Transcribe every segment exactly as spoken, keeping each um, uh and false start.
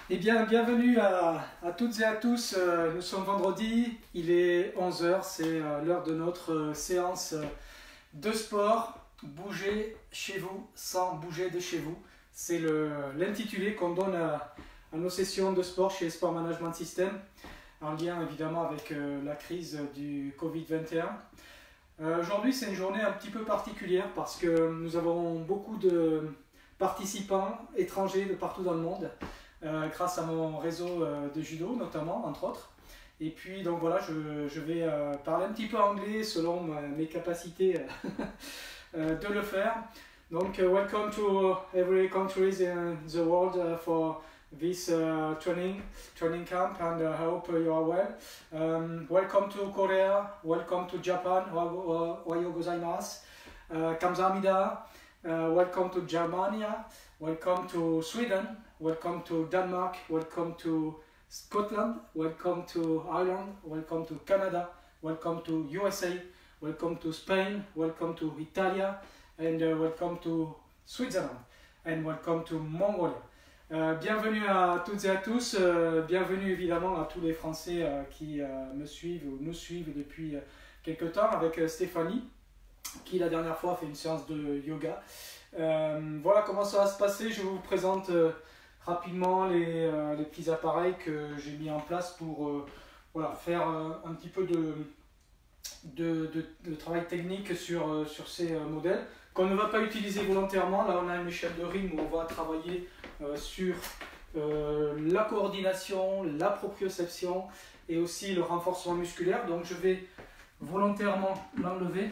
Eh bien, bienvenue à, à toutes et à tous. Euh, nous sommes vendredi, il est onze heures, c'est euh, l'heure de notre euh, séance euh, de sport. Bougez chez vous sans bouger de chez vous. C'est l'intitulé qu'on donne à, à nos sessions de sport chez Sport Management System, en lien évidemment avec euh, la crise du Covid vingt et un. Euh, Aujourd'hui, c'est une journée un petit peu particulière parce que nous avons beaucoup de participants étrangers de partout dans le monde. Euh, grâce à mon réseau euh, de judo notamment, entre autres. Et puis donc voilà, je, je vais euh, parler un petit peu anglais selon ma, mes capacités euh, de le faire. Donc uh, welcome to every countries in the world uh, for this uh, training training camp, and uh, I hope you are well. Um, welcome to Korea, welcome to Japan, ohayo gozaimasu, uh, kamsahamnida, uh, welcome to Germany, welcome to Sweden, welcome to Denmark, welcome to Scotland, welcome to Ireland, welcome to Canada, welcome to U S A, welcome to Spain, welcome to Italy, and uh, welcome to Switzerland, and welcome to Mongolia. Euh, bienvenue à toutes et à tous, euh, bienvenue évidemment à tous les Français euh, qui euh, me suivent ou nous suivent depuis euh, quelques temps, avec euh, Stéphanie, qui la dernière fois a fait une séance de yoga. Euh, voilà comment ça va se passer. Je vous présente euh, rapidement les, euh, les petits appareils que j'ai mis en place pour euh, voilà, faire euh, un petit peu de, de, de, de travail technique sur, euh, sur ces euh, modèles qu'on ne va pas utiliser volontairement. Là on a une échelle de rime où on va travailler euh, sur euh, la coordination, la proprioception et aussi le renforcement musculaire. Donc je vais volontairement l'enlever.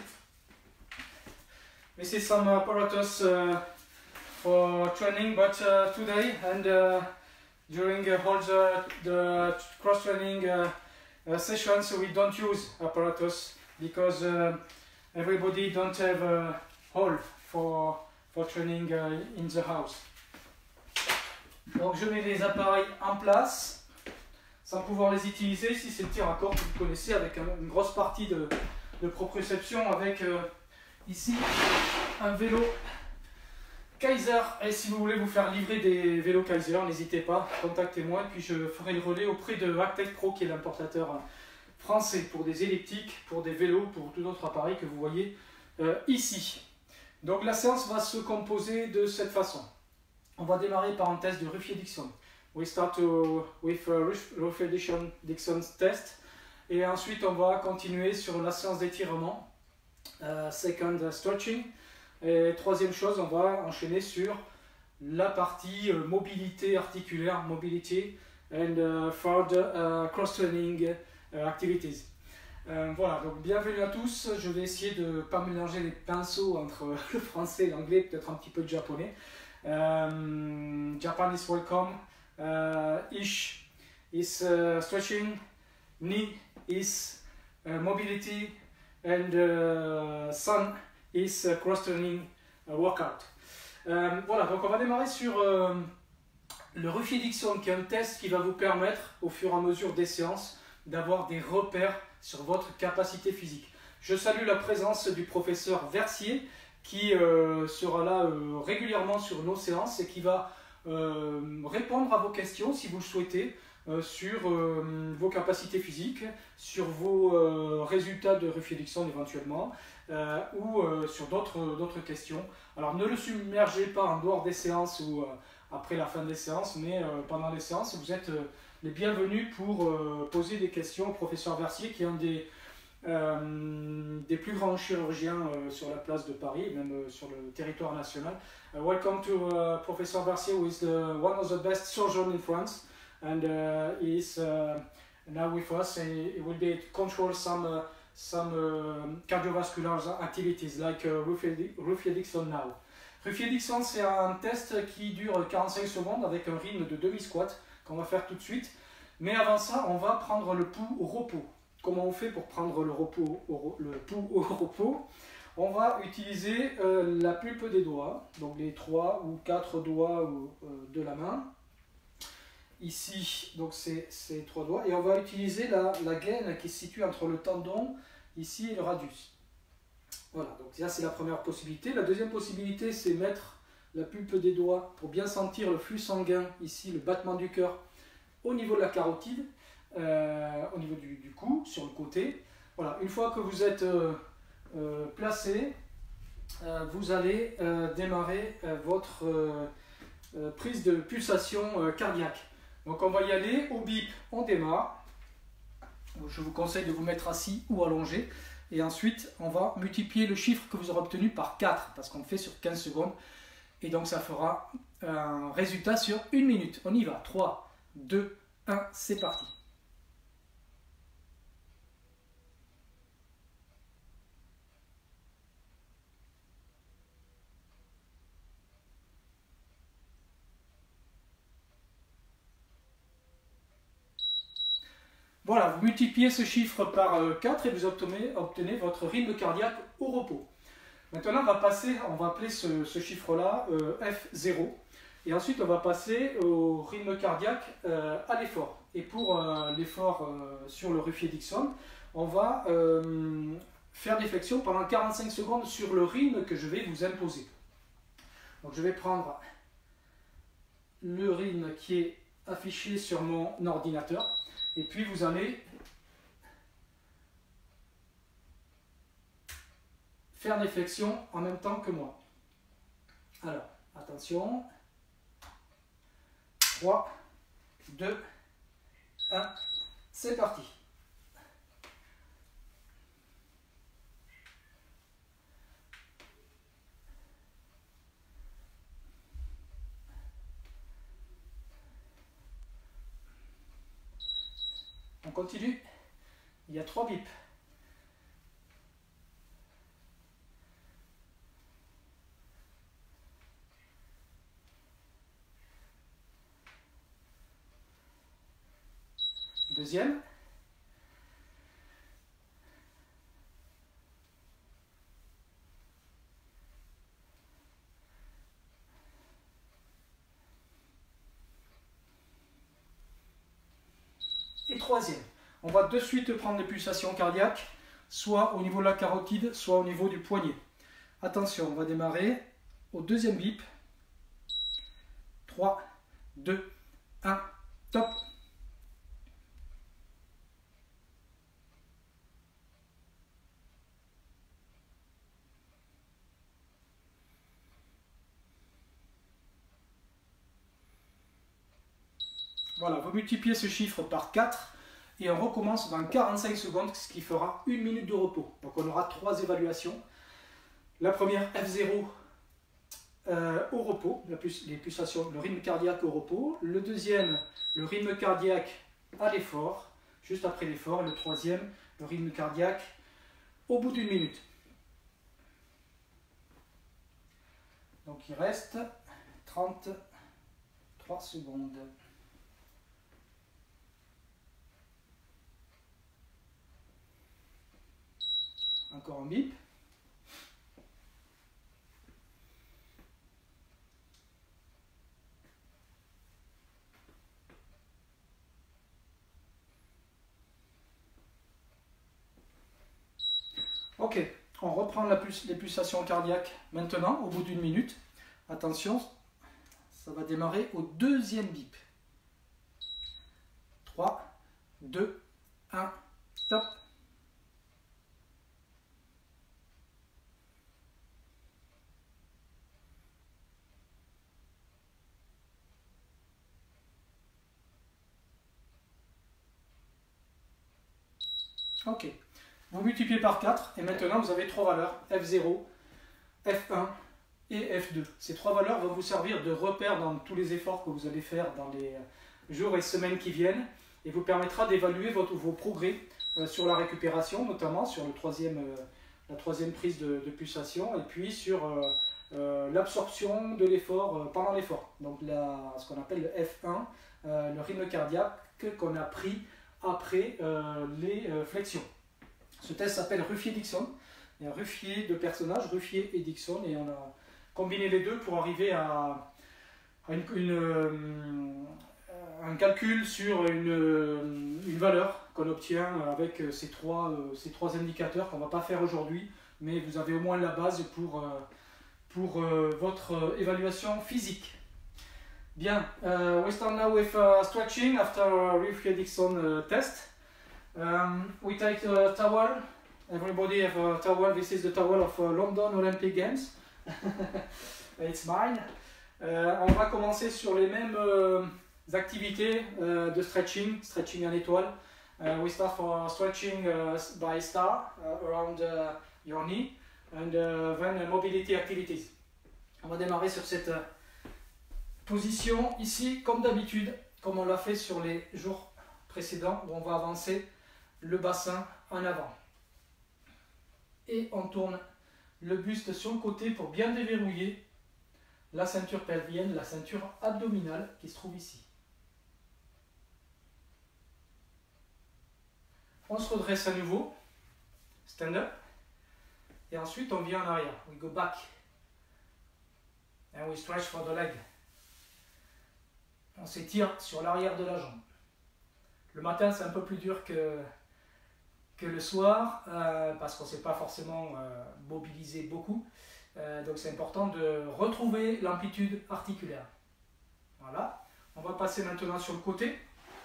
This is some apparatus uh, for training, but uh, today and uh, during uh, all the, the cross-training uh, uh, sessions we don't use apparatus because uh, everybody don't have a hall for, for training uh, in the house. Donc je mets les appareils en place sans pouvoir les utiliser. Ici c'est le tir à corde que vous connaissez, avec un, une grosse partie de, de proprioception, avec euh, ici un vélo Kaiser, et si vous voulez vous faire livrer des vélos Kaiser, n'hésitez pas, contactez-moi et puis je ferai le relais auprès de Actec Pro, qui est l'importateur français pour des elliptiques, pour des vélos, pour tout autre appareil que vous voyez euh, ici. Donc la séance va se composer de cette façon. On va démarrer par un test de Ruffier-Dixon. We start to, with a Ruffier-Dixon test, et ensuite on va continuer sur la séance d'étirement. Uh, second uh, stretching, et troisième chose, on va enchaîner sur la partie euh, mobilité articulaire, mobility and uh, further uh, cross-training uh, activities. Euh, voilà, donc bienvenue à tous. Je vais essayer de ne pas mélanger les pinceaux entre le français et l'anglais, peut-être un petit peu de japonais. Um, Japan is welcome. Uh, ish is uh, stretching. Ni is uh, mobility. And uh, Sun is uh, cross-training uh, workout. Euh, voilà, donc on va démarrer sur euh, le Ruffier-Dixon, qui est un test qui va vous permettre, au fur et à mesure des séances, d'avoir des repères sur votre capacité physique. Je salue la présence du professeur Versier, qui euh, sera là euh, régulièrement sur nos séances et qui va euh, répondre à vos questions, si vous le souhaitez, Euh, sur euh, vos capacités physiques, sur vos euh, résultats de Ruffier-Dixon éventuellement, euh, ou euh, sur d'autres questions. Alors ne le submergez pas en dehors des séances ou euh, après la fin des séances, mais euh, pendant les séances, vous êtes euh, les bienvenus pour euh, poser des questions au professeur Versier, qui est un des, euh, des plus grands chirurgiens euh, sur la place de Paris, même euh, sur le territoire national. Uh, welcome to uh, Professor Versier, who is the, one of the best surgeons in France. And uh, he is uh, now with us, and he will be to control some uh, some uh, cardiovascular activities like uh, Ruffier-Dixon now. Ruffier-Dixon, c'est un test qui dure quarante-cinq secondes avec un rythme de demi-squat qu'on va faire tout de suite. Mais avant ça, on va prendre le pouls au repos. Comment on fait pour prendre le, repos au, le pouls au repos? On va utiliser euh, la pulpe des doigts, donc les trois ou quatre doigts euh, de la main. Ici, donc c'est ces trois doigts, et on va utiliser la, la gaine qui se situe entre le tendon ici et le radius. Voilà, donc ça c'est la première possibilité. La deuxième possibilité, c'est mettre la pulpe des doigts pour bien sentir le flux sanguin, ici le battement du cœur au niveau de la carotide, euh, au niveau du, du cou, sur le côté. Voilà, une fois que vous êtes euh, euh, placé, euh, vous allez euh, démarrer euh, votre euh, euh, prise de pulsation euh, cardiaque. Donc on va y aller, au bip on démarre. Je vous conseille de vous mettre assis ou allongé. Et ensuite, on va multiplier le chiffre que vous aurez obtenu par quatre, parce qu'on fait sur quinze secondes. Et donc, ça fera un résultat sur une minute. On y va. trois, deux, un, c'est parti. Voilà, vous multipliez ce chiffre par quatre et vous obtenez, obtenez votre rythme cardiaque au repos. Maintenant, on va passer, on va appeler ce, ce chiffre-là euh, F zéro. Et ensuite, on va passer au rythme cardiaque euh, à l'effort. Et pour euh, l'effort euh, sur le Ruffier-Dixon, on va euh, faire des flexions pendant quarante-cinq secondes sur le rythme que je vais vous imposer. Donc, je vais prendre le rythme qui est affiché sur mon ordinateur. Et puis, vous allez faire des flexions en même temps que moi. Alors, attention. trois, deux, un, c'est parti. On continue. Il y a trois bips. Deuxième. Et troisième. On va de suite prendre des pulsations cardiaques, soit au niveau de la carotide, soit au niveau du poignet. Attention, on va démarrer au deuxième bip. trois, deux, un, top. Voilà, vous multipliez ce chiffre par quatre et on recommence dans quarante-cinq secondes, ce qui fera une minute de repos. Donc on aura trois évaluations. La première, F zéro euh, au repos, la plus, les pulsations, le rythme cardiaque au repos. Le deuxième, le rythme cardiaque à l'effort, juste après l'effort. Le troisième, le rythme cardiaque au bout d'une minute. Donc il reste trente-trois secondes. Encore un bip. Ok, on reprend la pulse, les pulsations cardiaques maintenant, au bout d'une minute. Attention, ça va démarrer au deuxième bip. trois, deux, un, stop. Ok, vous multipliez par quatre et maintenant vous avez trois valeurs, F zéro, F un et F deux. Ces trois valeurs vont vous servir de repère dans tous les efforts que vous allez faire dans les jours et semaines qui viennent et vous permettra d'évaluer vos progrès euh, sur la récupération, notamment sur le troisième, euh, la troisième prise de, de pulsation et puis sur euh, euh, l'absorption de l'effort euh, pendant l'effort. Donc la, ce qu'on appelle le F un, euh, le rythme cardiaque qu'on a pris après euh, les euh, flexions. Ce test s'appelle Ruffier-Dixon. Il y a Ruffier de personnages, Ruffier et Dixon, et on a combiné les deux pour arriver à, à une, une, euh, un calcul sur une, une valeur qu'on obtient avec ces trois, euh, ces trois indicateurs qu'on ne va pas faire aujourd'hui, mais vous avez au moins la base pour, euh, pour euh, votre euh, évaluation physique. Bien, uh, we start now with uh, stretching after a Ruud Fredriksson uh, test. Um, we take a towel. Everybody have a towel. This is the towel of uh, London Olympic Games. It's mine. Uh, on va commencer sur les mêmes euh, activités euh, de stretching, stretching en étoile. Uh, we start for stretching uh, by star uh, around uh, your knee and uh, then uh, mobility activities. On va démarrer sur cette uh, position ici, comme d'habitude, comme on l'a fait sur les jours précédents, où on va avancer le bassin en avant. Et on tourne le buste sur le côté pour bien déverrouiller la ceinture pelvienne, la ceinture abdominale qui se trouve ici. On se redresse à nouveau, stand up, et ensuite on vient en arrière. We go back, and we stretch for the leg. On s'étire sur l'arrière de la jambe. Le matin c'est un peu plus dur que, que le soir, euh, parce qu'on ne s'est pas forcément euh, mobilisé beaucoup. Euh, donc c'est important de retrouver l'amplitude articulaire. Voilà, on va passer maintenant sur le côté.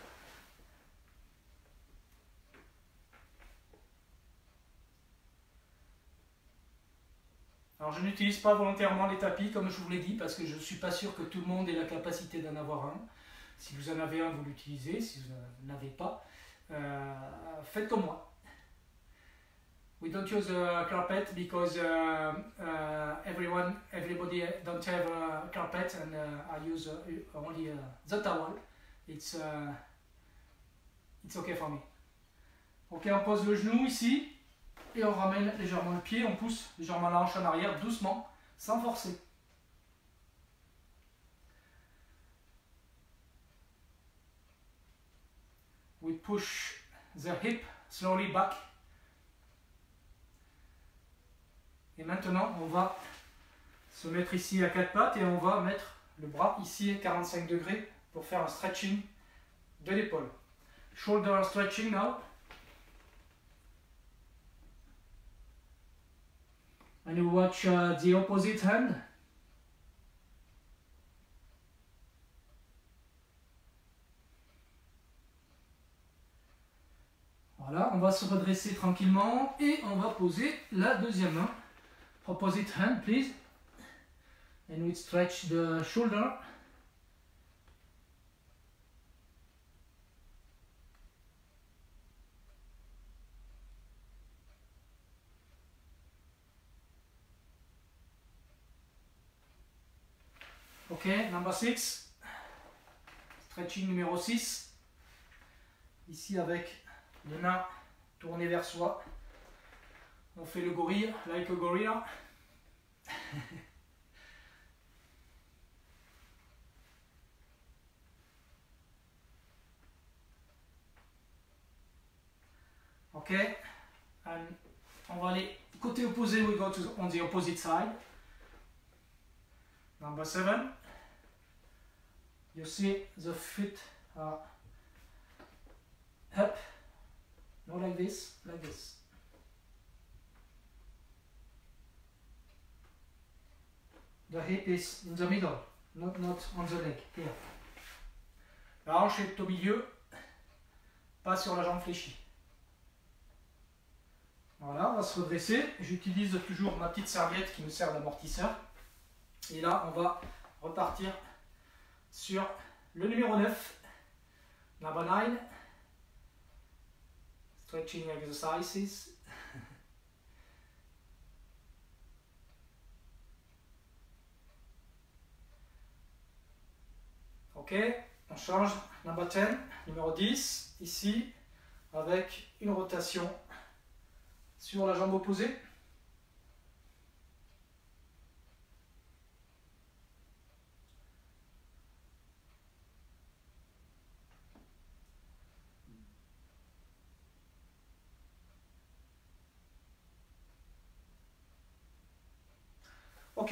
Alors je n'utilise pas volontairement les tapis comme je vous l'ai dit parce que je ne suis pas sûr que tout le monde ait la capacité d'en avoir un. Si vous en avez un, vous l'utilisez. Si vous n'en avez pas, euh, faites comme moi. We don't use a carpet because uh, uh, everyone, everybody don't have a carpet and uh, I use uh, only uh, the towel. It's, uh, it's okay for me. Ok, on pose le genou ici. Et on ramène légèrement le pied, on pousse légèrement la hanche en arrière, doucement, sans forcer. We push the hip slowly back. Et maintenant, on va se mettre ici à quatre pattes et on va mettre le bras ici à quarante-cinq degrés pour faire un stretching de l'épaule. Shoulder stretching now. And you watch uh, the opposite hand. Voilà, on va se redresser tranquillement et on va poser la deuxième main. Opposite hand, please. And we stretch the shoulder. Ok, number six, stretching numéro six, ici avec les mains tournées vers soi, on fait le gorille, like a gorilla. Ok, and on va aller côté opposé, we go to on the opposite side. Number seven, you see the feet are up, not like this, like this. The hip is in the middle, not, not on the leg, here. La hanche est au milieu, pas sur la jambe fléchie. Voilà, on va se redresser. J'utilise toujours ma petite serviette qui me sert d'amortisseur. Et là, on va repartir sur le numéro neuf, number nine, stretching exercises. Ok, on change, number ten, numéro dix, ici, avec une rotation sur la jambe opposée. Ok.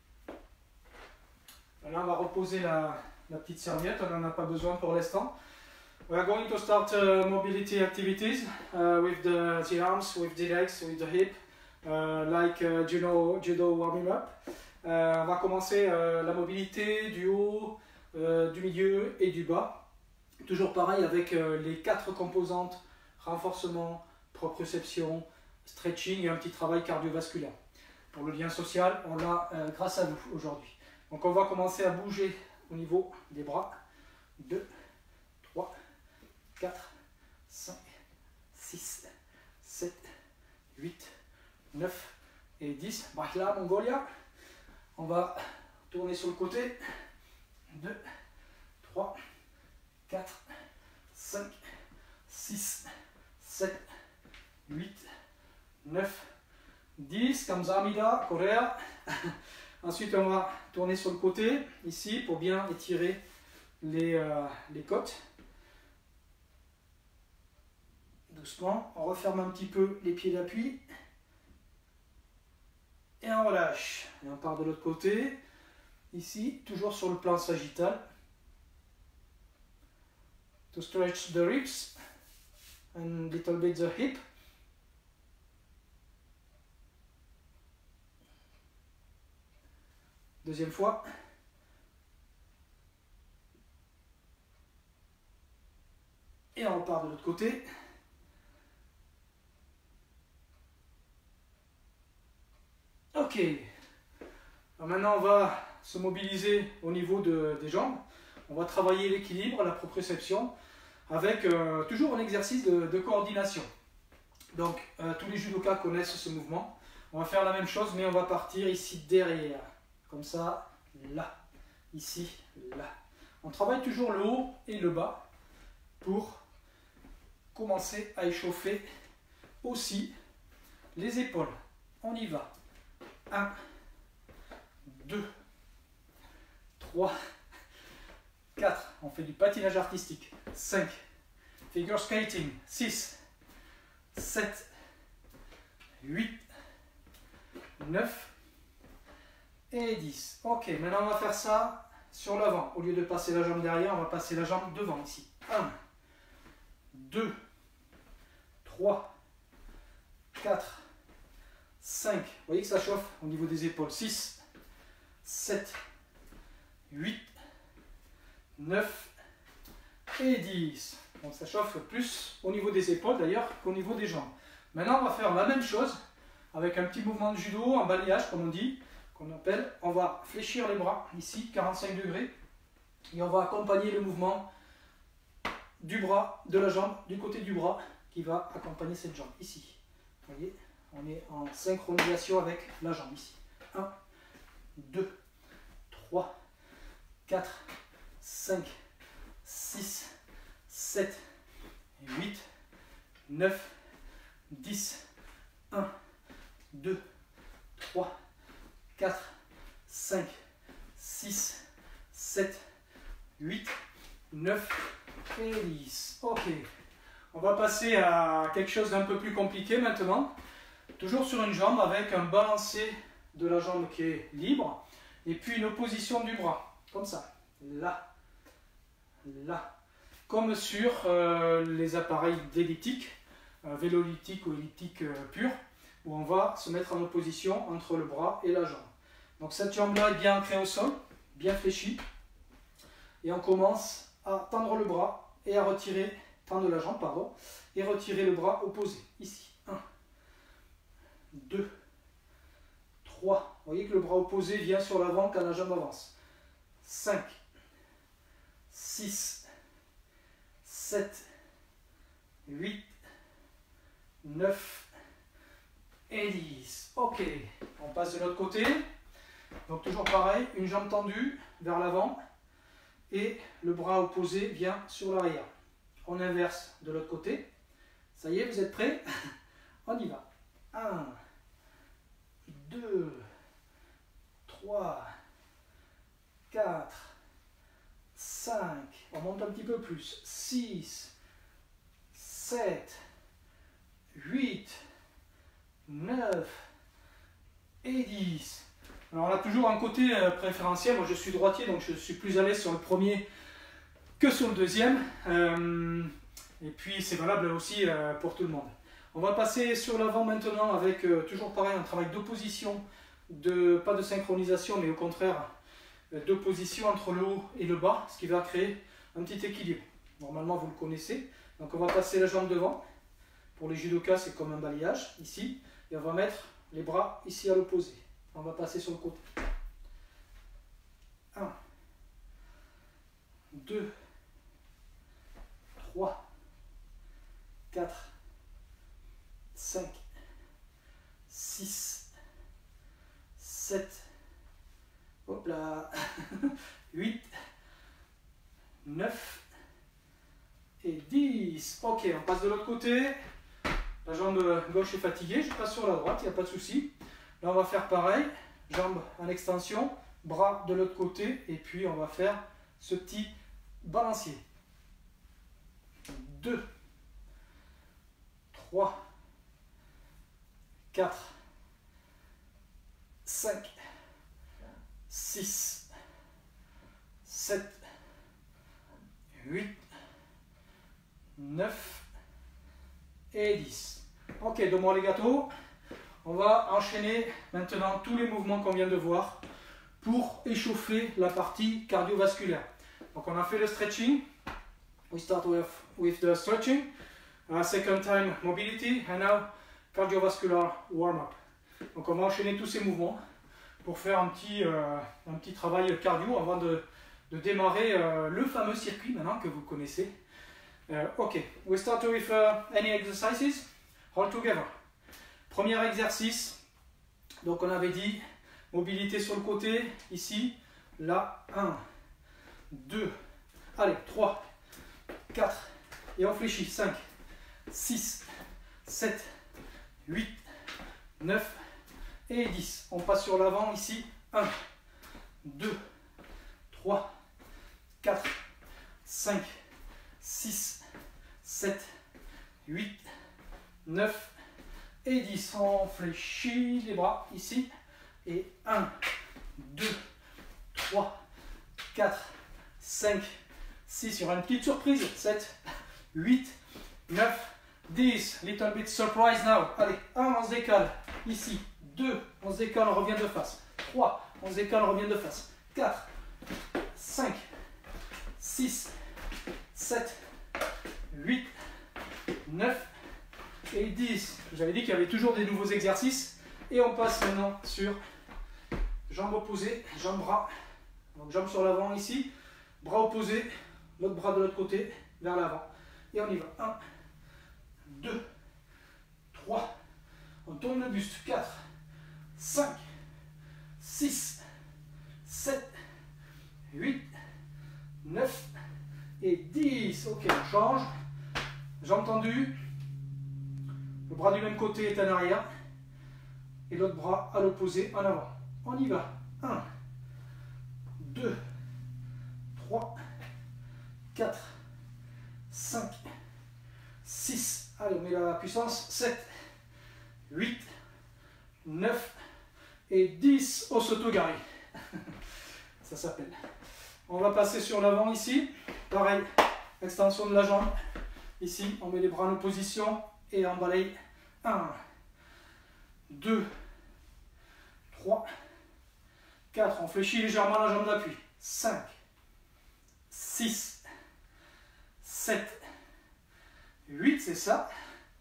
Là, on va reposer la, la petite serviette, on n'en a pas besoin pour l'instant. We are going to start uh, mobility activities uh, with the, the arms, with the legs, with the hip, uh, like uh, judo, judo warming up. Euh, on va commencer euh, la mobilité du haut, euh, du milieu et du bas. Toujours pareil avec euh, les quatre composantes, renforcement, proprioception, stretching et un petit travail cardiovasculaire. Pour le lien social, on l'a euh, grâce à vous aujourd'hui. Donc on va commencer à bouger au niveau des bras. deux, trois, quatre, cinq, six, sept, huit, neuf et dix. Bahla, Mongolia. On va tourner sur le côté. deux, trois, quatre, cinq, six, sept, huit, neuf, dix. Kamsamida, Korea. Ensuite, on va tourner sur le côté, ici, pour bien étirer les, euh, les côtes. Doucement, on referme un petit peu les pieds d'appui. Et on relâche. Et on part de l'autre côté. Ici, toujours sur le plan sagittal. To stretch the ribs and little bit the hip. Deuxième fois. Et on repart de l'autre côté. Ok. Alors maintenant, on va se mobiliser au niveau de, des jambes. On va travailler l'équilibre, la proprioception, avec euh, toujours un exercice de, de coordination. Donc, euh, tous les judokas connaissent ce mouvement. On va faire la même chose, mais on va partir ici derrière. Comme ça, là, ici, là. On travaille toujours le haut et le bas pour commencer à échauffer aussi les épaules. On y va. un, deux, trois, quatre. On fait du patinage artistique. cinq. Figure skating. six, sept, huit, neuf. Et dix. Ok, maintenant on va faire ça sur l'avant. Au lieu de passer la jambe derrière, on va passer la jambe devant ici. un, deux, trois, quatre, cinq. Vous voyez que ça chauffe au niveau des épaules. six, sept, huit, neuf et dix. Donc ça chauffe plus au niveau des épaules d'ailleurs qu'au niveau des jambes. Maintenant on va faire la même chose avec un petit mouvement de judo, un balayage comme on dit. On appelle, on va fléchir les bras ici, quarante-cinq degrés, et on va accompagner le mouvement du bras, de la jambe, du côté du bras qui va accompagner cette jambe ici. Vous voyez, on est en synchronisation avec la jambe ici. un, deux, trois, quatre, cinq, six, sept, huit, neuf, dix, un, deux, trois, quatre, cinq, six, sept, huit, neuf et dix. Ok. On va passer à quelque chose d'un peu plus compliqué maintenant. Toujours sur une jambe avec un balancé de la jambe qui est libre. Et puis une opposition du bras. Comme ça. Là. Là. Comme sur euh, les appareils d'elliptique. Euh, vélo elliptique ou elliptique euh, pur. Où on va se mettre en opposition entre le bras et la jambe. Donc cette jambe-là est bien ancrée au sol, bien fléchie. Et on commence à tendre le bras et à retirer, tendre la jambe, pardon, et retirer le bras opposé. Ici. un, deux, trois. Vous voyez que le bras opposé vient sur l'avant quand la jambe avance. cinq, six, sept, huit, neuf et dix. Ok, on passe de l'autre côté. Donc toujours pareil, une jambe tendue vers l'avant et le bras opposé vient sur l'arrière. On inverse de l'autre côté. Ça y est, vous êtes prêts? On y va. un, deux, trois, quatre, cinq. On monte un petit peu plus. six, sept, huit, neuf et dix. Alors on a toujours un côté euh, préférentiel. Moi je suis droitier donc je suis plus à l'aise sur le premier que sur le deuxième. Euh, et puis c'est valable aussi euh, pour tout le monde. On va passer sur l'avant maintenant avec euh, toujours pareil un travail d'opposition de, pas de synchronisation, mais au contraire, de position entre le haut et le bas, ce qui va créer un petit équilibre. Normalement, vous le connaissez. Donc, on va passer la jambe devant. Pour les judokas, c'est comme un balayage, ici. Et on va mettre les bras ici à l'opposé. On va passer sur le côté. un, deux, trois, quatre, cinq, six, sept, hop là, huit, neuf et dix. Ok, on passe de l'autre côté. La jambe gauche est fatiguée, je passe sur la droite, il n'y a pas de souci. Là, on va faire pareil, jambe en extension, bras de l'autre côté, et puis on va faire ce petit balancier. deux, trois, quatre, cinq, six, sept, huit, neuf et dix. Ok, donne-moi les gâteaux. On va enchaîner maintenant tous les mouvements qu'on vient de voir pour échauffer la partie cardiovasculaire. Donc on a fait le stretching. We start with, with the stretching. Uh, second time mobility and now cardiovascular warm-up. Donc on va enchaîner tous ces mouvements pour faire un petit, euh, un petit travail cardio avant de, de démarrer euh, le fameux circuit maintenant que vous connaissez. Uh, ok, we start with uh, any exercises all together. Premier exercice, donc on avait dit mobilité sur le côté, ici, là, un, deux, allez, trois, quatre, et on fléchit, cinq, six, sept, huit, neuf et dix. On passe sur l'avant ici, un, deux, trois, quatre, cinq, six, sept, huit, neuf et dix. On fléchit les bras ici. Et un, deux, trois, quatre, cinq, six. Il y aura une petite surprise. sept, huit, neuf, dix. Little bit surprise now. Allez, un, on se décale. Ici. deux, on se décale, on revient de face. trois, on se décale, on revient de face. quatre, cinq, six, sept, huit, neuf et dix. J'avais dit qu'il y avait toujours des nouveaux exercices. Et on passe maintenant sur jambes opposées, jambes bras. Donc jambes sur l'avant ici, bras opposés, l'autre bras de l'autre côté, vers l'avant. Et on y va. un, deux, trois, on tourne le buste. quatre, cinq, six, sept, huit, neuf et dix. Ok, on change. Jambes tendues. Le bras du même côté est en arrière. Et l'autre bras à l'opposé en avant. On y va. un, deux, trois, quatre, cinq, six. Allez, on met la puissance. sept, huit, neuf et dix. Au soto-gari. Ça s'appelle. On va passer sur l'avant ici. Pareil, extension de la jambe. Ici, on met les bras en opposition et on balaye. un, deux, trois, quatre. On fléchit légèrement la jambe d'appui. cinq, six, sept, huit, c'est ça.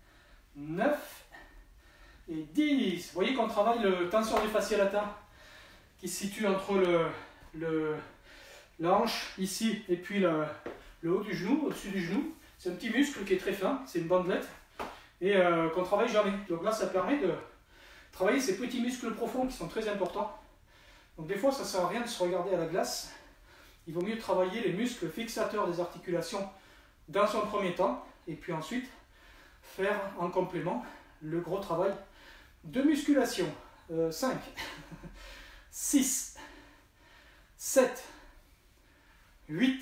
neuf et dix. Vous voyez qu'on travaille le tenseur du fascia latin qui se situe entre le, le, la hanche ici et puis le, le haut du genou, au-dessus du genou. C'est un petit muscle qui est très fin, c'est une bandelette et euh, qu'on travaille jamais. Donc là, ça permet de travailler ces petits muscles profonds qui sont très importants. Donc des fois, ça ne sert à rien de se regarder à la glace. Il vaut mieux travailler les muscles fixateurs des articulations dans son premier temps et puis ensuite faire en complément le gros travail de musculation. Euh, cinq, six, sept, huit,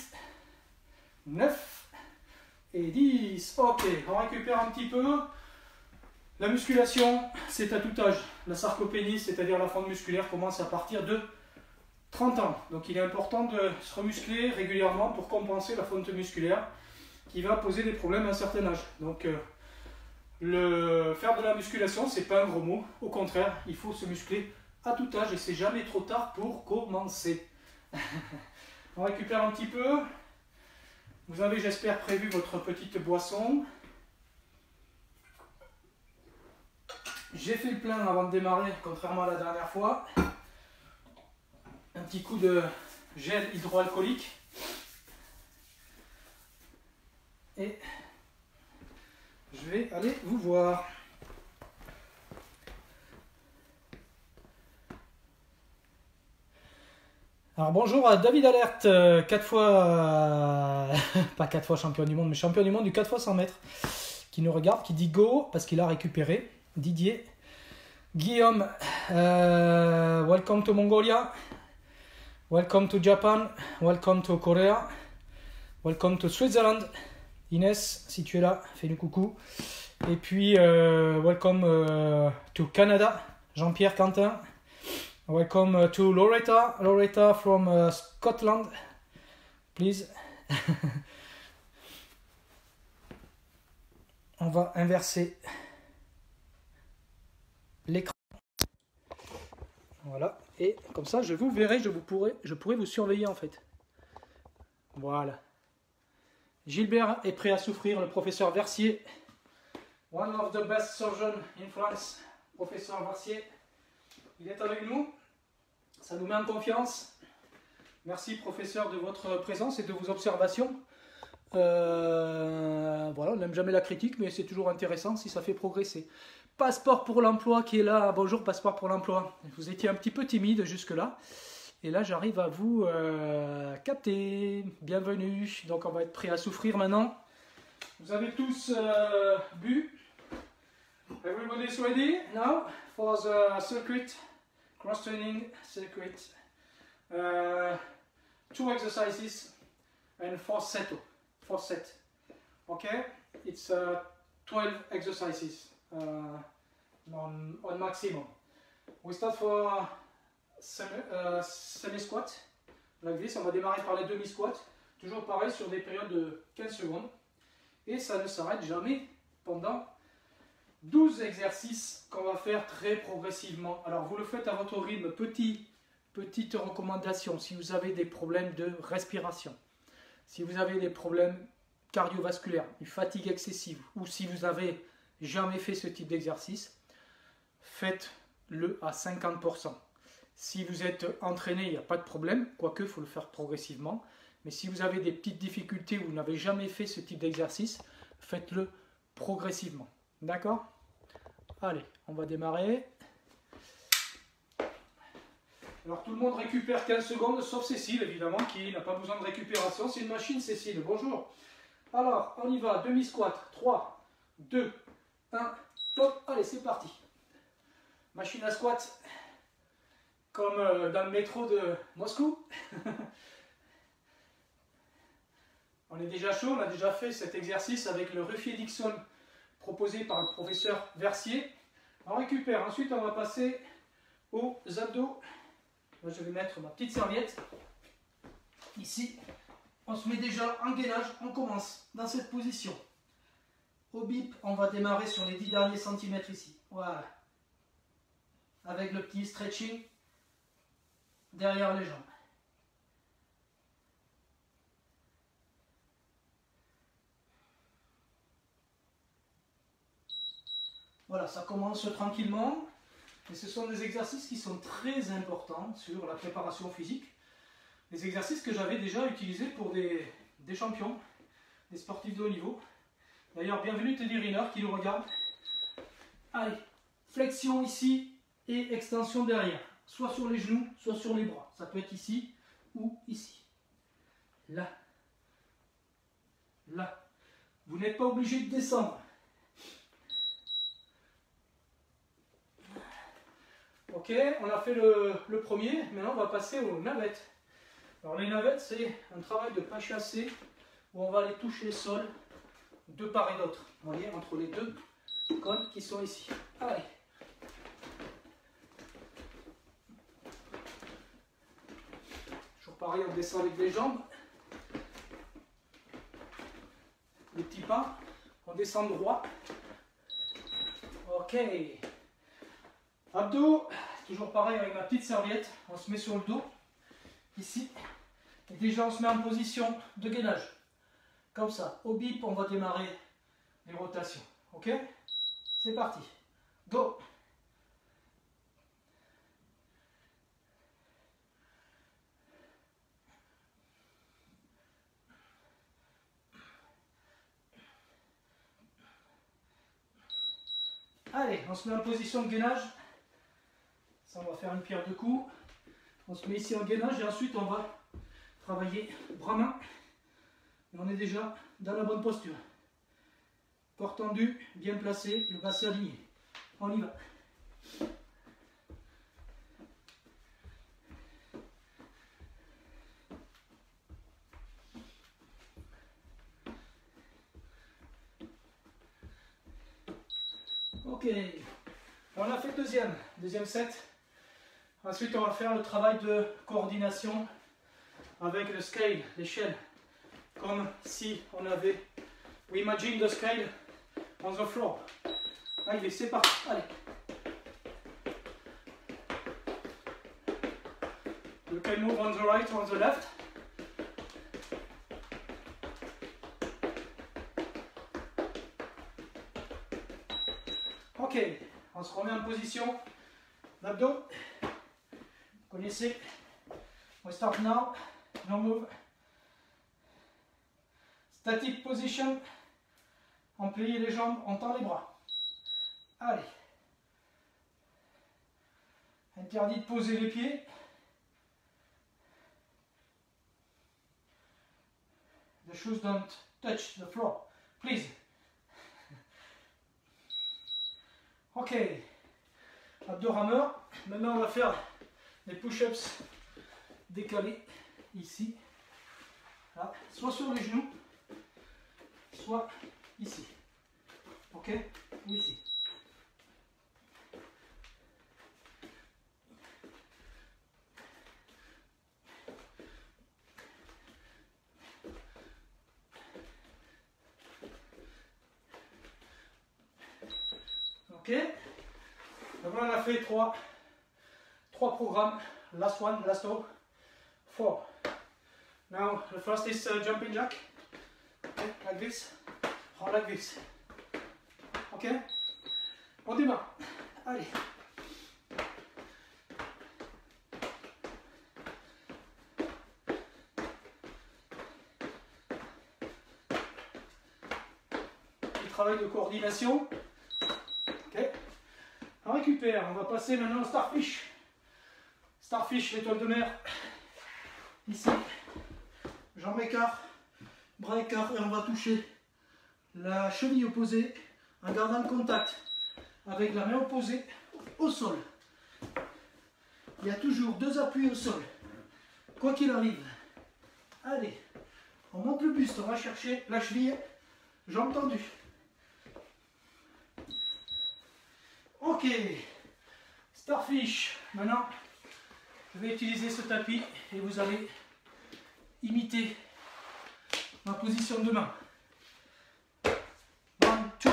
neuf et dix. Ok, on récupère un petit peu. La musculation, c'est à tout âge. La sarcopénie, c'est-à-dire la fonte musculaire, commence à partir de trente ans. Donc il est important de se remuscler régulièrement pour compenser la fonte musculaire qui va poser des problèmes à un certain âge. Donc euh, le faire de la musculation, c'est pas un gros mot. Au contraire, il faut se muscler à tout âge et c'est jamais trop tard pour commencer. On récupère un petit peu. Vous avez, j'espère, prévu votre petite boisson. J'ai fait le plein avant de démarrer, contrairement à la dernière fois. Un petit coup de gel hydroalcoolique. Et je vais aller vous voir. Alors bonjour à David Alert, euh, quatre fois, euh, pas quatre fois champion du monde, mais champion du monde du quatre fois cent mètres, qui nous regarde, qui dit go parce qu'il a récupéré. Didier, Guillaume, euh, welcome to Mongolia, welcome to Japan, welcome to Korea, welcome to Switzerland. Inès, si tu es là, fais-nous coucou. Et puis, euh, welcome euh, to Canada, Jean-Pierre Quentin. Welcome to Loretta, Loretta from uh, Scotland, please. On va inverser l'écran. Voilà, et comme ça, je vous verrai, je, vous pourrai, je pourrai vous surveiller en fait. Voilà. Gilbert est prêt à souffrir, le professeur Versier. One of the best surgeons in France, professeur Versier. Il est avec nous. Ça nous met en confiance. Merci professeur de votre présence et de vos observations. Euh, voilà, on n'aime jamais la critique, mais c'est toujours intéressant si ça fait progresser. Passeport pour l'emploi qui est là. Bonjour Passeport pour l'emploi. Vous étiez un petit peu timide jusque-là. Et là, j'arrive à vous euh, capter. Bienvenue. Donc, on va être prêt à souffrir maintenant. Vous avez tous euh, bu. Everybody's ready now for the circuit. Cross-training circuit, uh, two exercises and four set, four set. Okay, it's uh, twelve exercises uh, on, on maximum. We start for semi, uh, semi squat, like this. On va démarrer par les demi squats, toujours pareil sur des périodes de quinze secondes, et ça ne s'arrête jamais pendant douze exercices qu'on va faire très progressivement. Alors vous le faites à votre rythme. Petit, petite recommandation, si vous avez des problèmes de respiration, si vous avez des problèmes cardiovasculaires, une fatigue excessive, ou si vous n'avez jamais fait ce type d'exercice, faites-le à cinquante pour cent. Si vous êtes entraîné, il n'y a pas de problème, quoique il faut le faire progressivement. Mais si vous avez des petites difficultés ou vous n'avez jamais fait ce type d'exercice, faites-le progressivement. D'accord? Allez, on va démarrer. Alors tout le monde récupère quinze secondes, sauf Cécile évidemment, qui n'a pas besoin de récupération. C'est une machine Cécile, bonjour. Alors, on y va, demi-squat, trois, deux, un, top. Allez, c'est parti. Machine à squat, comme euh, dans le métro de Moscou. On est déjà chaud, on a déjà fait cet exercice avec le Ruffier-Dixon proposé par le professeur Versier. On récupère, ensuite on va passer aux abdos. Là, je vais mettre ma petite serviette. Ici, on se met déjà en gainage, on commence dans cette position. Au bip, on va démarrer sur les dix derniers centimètres ici. Voilà. Avec le petit stretching derrière les jambes. Voilà, ça commence tranquillement, mais ce sont des exercices qui sont très importants sur la préparation physique. Des exercices que j'avais déjà utilisés pour des, des champions, des sportifs de haut niveau. D'ailleurs, bienvenue Teddy Riner qui nous regarde. Allez, flexion ici et extension derrière. Soit sur les genoux, soit sur les bras. Ça peut être ici ou ici. Là. Là. Vous n'êtes pas obligé de descendre. Ok, on a fait le, le premier, maintenant on va passer aux navettes. Alors les navettes, c'est un travail de pas chassé où on va aller toucher le sol de part et d'autre. Vous voyez, entre les deux cônes qui sont ici. Allez. Toujours pareil, on descend avec les jambes. Les petits pas, on descend droit. Ok. Abdos, toujours pareil avec ma petite serviette, on se met sur le dos, ici, et déjà on se met en position de gainage. Comme ça, au bip, on va démarrer les rotations. Ok? C'est parti. Go! Allez, on se met en position de gainage. Ça, on va faire une pierre de coups. On se met ici en gainage et ensuite on va travailler bras-main. Et on est déjà dans la bonne posture. Corps tendu, bien placé, le bassin aligné. On y va. Ok, on a fait le deuxième, deuxième set. Ensuite, on va faire le travail de coordination avec le scale, l'échelle. Comme si on avait, we imagine the scale on the floor. Allez, c'est parti, allez. You can move on the right, on the left. Ok, on se remet en position d'abdos. Vous connaissez. We start now. No move. Static position. On plie les jambes, on tend les bras. Allez. Interdit de poser les pieds. The shoes don't touch the floor, please. Ok, abdos rameurs. Maintenant on va faire les push-ups décalés ici, là, soit sur les genoux, soit ici. Ok, ou ici. Ok, donc on a fait trois, trois programmes. Last one, last all, four. Now the first is uh, jumping jack. Okay, like this, or like this. Ok, on démarre. Allez. Le travail de coordination. On récupère, on va passer maintenant au starfish. Starfish, l'étoile de mer. Ici, jambes écart, bras écart, et on va toucher la cheville opposée en gardant le contact avec la main opposée au sol. Il y a toujours deux appuis au sol, quoi qu'il arrive. Allez, on monte le buste, on va chercher la cheville, jambes tendues. Ok, starfish. Maintenant, je vais utiliser ce tapis et vous allez imiter ma position de main. One, two.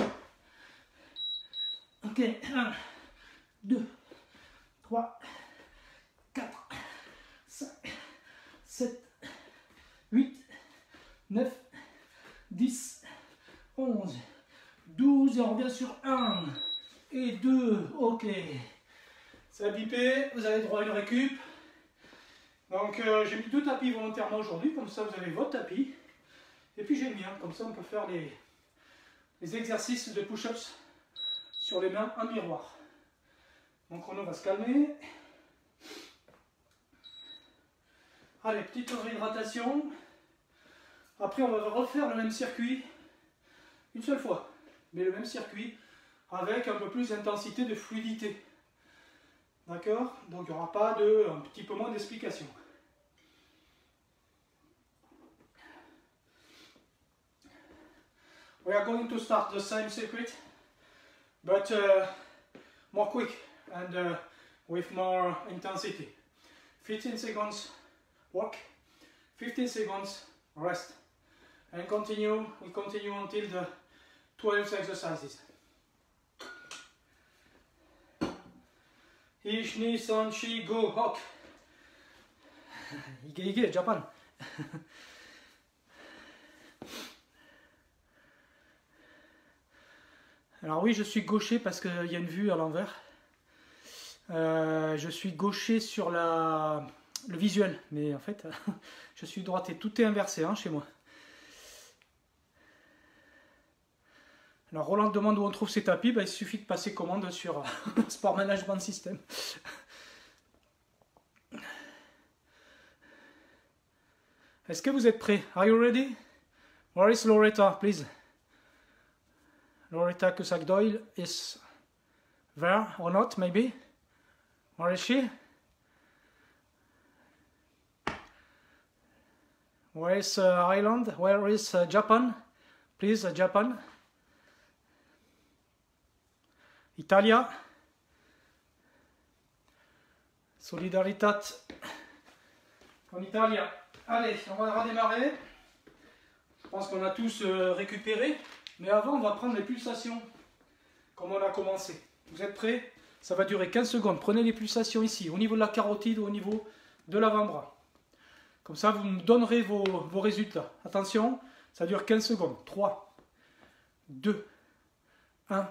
Ok, un, deux, trois, quatre, cinq, sept, huit, neuf, dix, onze, douze et on revient sur un. Et deux, ok. Ça a bipé, vous avez droit à une récup. Donc euh, j'ai mis deux tapis volontairement aujourd'hui, comme ça vous avez votre tapis. Et puis j'ai le mien, comme ça on peut faire les, les exercices de push-ups sur les mains en miroir. Mon chrono va se calmer. Allez, petite réhydratation. Après on va refaire le même circuit une seule fois. Mais le même circuit avec un peu plus d'intensité, de fluidité. D'accord? Donc il n'y aura pas de, un petit peu moins d'explication. We are going to start the same circuit, but uh, more quick and uh, with more intensity. fifteen seconds work, fifteen seconds rest, and continue. We continue until the twelve exercises. Ich, ni, san, shi, go, hok. Ige, ige, Japan. Alors oui, je suis gaucher parce qu'il y a une vue à l'envers. Euh, je suis gaucher sur la, le visuel, mais en fait, je suis droitier. Tout est inversé hein, chez moi. Alors Roland demande où on trouve ces tapis. Ben, il suffit de passer commande sur Sport Management System. Est-ce que vous êtes prêts? Are you ready? Where is Loretta, please? Loretta Cusack-Doyle is there or not, maybe? Where is she? Where is uh, Ireland? Where is uh, Japan? Please, uh, Japan. Italia. Solidaritat en Italie. Allez, on va redémarrer. Je pense qu'on a tous euh, récupéré. Mais avant, on va prendre les pulsations, comme on a commencé. Vous êtes prêts? Ça va durer quinze secondes. Prenez les pulsations ici, au niveau de la carotide ou au niveau de l'avant-bras. Comme ça, vous me donnerez vos, vos résultats. Attention, ça dure quinze secondes. trois, deux, un.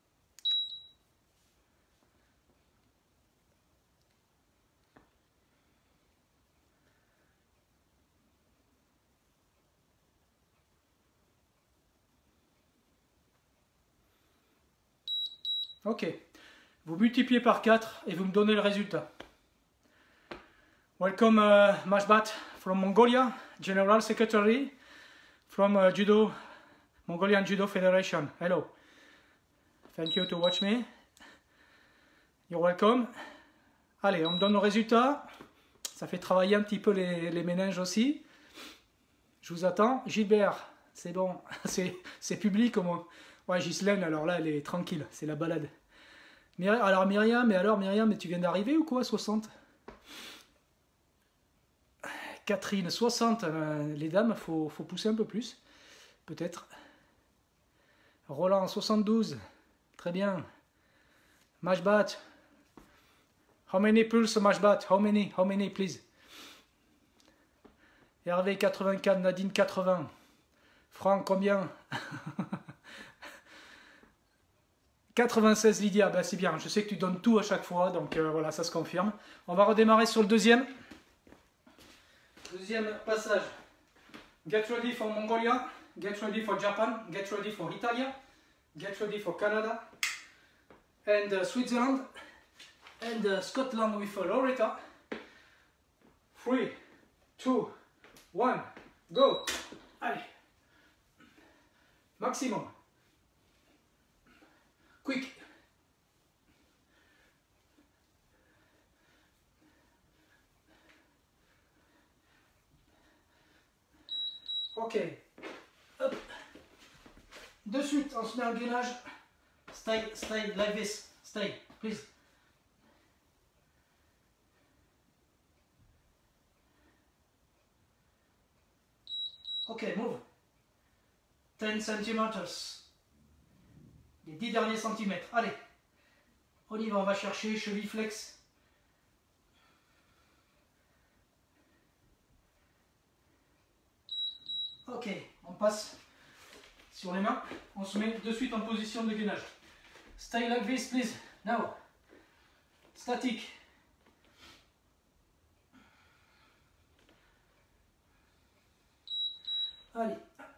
Ok, vous multipliez par quatre et vous me donnez le résultat. Welcome uh, Mashbat from Mongolia, General Secretary from uh, Judo, Mongolian Judo Federation. Hello. Thank you to watch me. You're welcome. Allez, on me donne le résultat. Ça fait travailler un petit peu les, les méninges aussi. Je vous attends. Gilbert, c'est bon, c'est public au moins. Ouais, Ghislaine, alors là, elle est tranquille, c'est la balade. Myri alors Myriam, mais alors Myriam, mais tu viens d'arriver ou quoi, soixante? Catherine, soixante, euh, les dames, faut, faut pousser un peu plus, peut-être. Roland, soixante-douze, très bien. Mashbat. How many pulse Mashbat? How many? How many, please? Hervé, quatre-vingt-quatre, Nadine, quatre-vingts. Franck, combien? quatre-vingt-seize Lydia, ben c'est bien, je sais que tu donnes tout à chaque fois, donc euh, voilà, ça se confirme. On va redémarrer sur le deuxième. Deuxième passage. Get ready for Mongolia, get ready for Japan, get ready for Italia, get ready for Canada, and uh, Switzerland, and uh, Scotland with uh, Loretta. three, two, one, go. Allez. Maximum. Quick. Ok. Hop. De suite, on se met en gainage. Stay, stay like this. Stay, please. Ok, move. ten centimeters. Les dix derniers centimètres. Allez, on y va, on va chercher cheville flex. Ok, on passe sur les mains. On se met de suite en position de gainage. Stay like this, please. Now. Statique. Allez.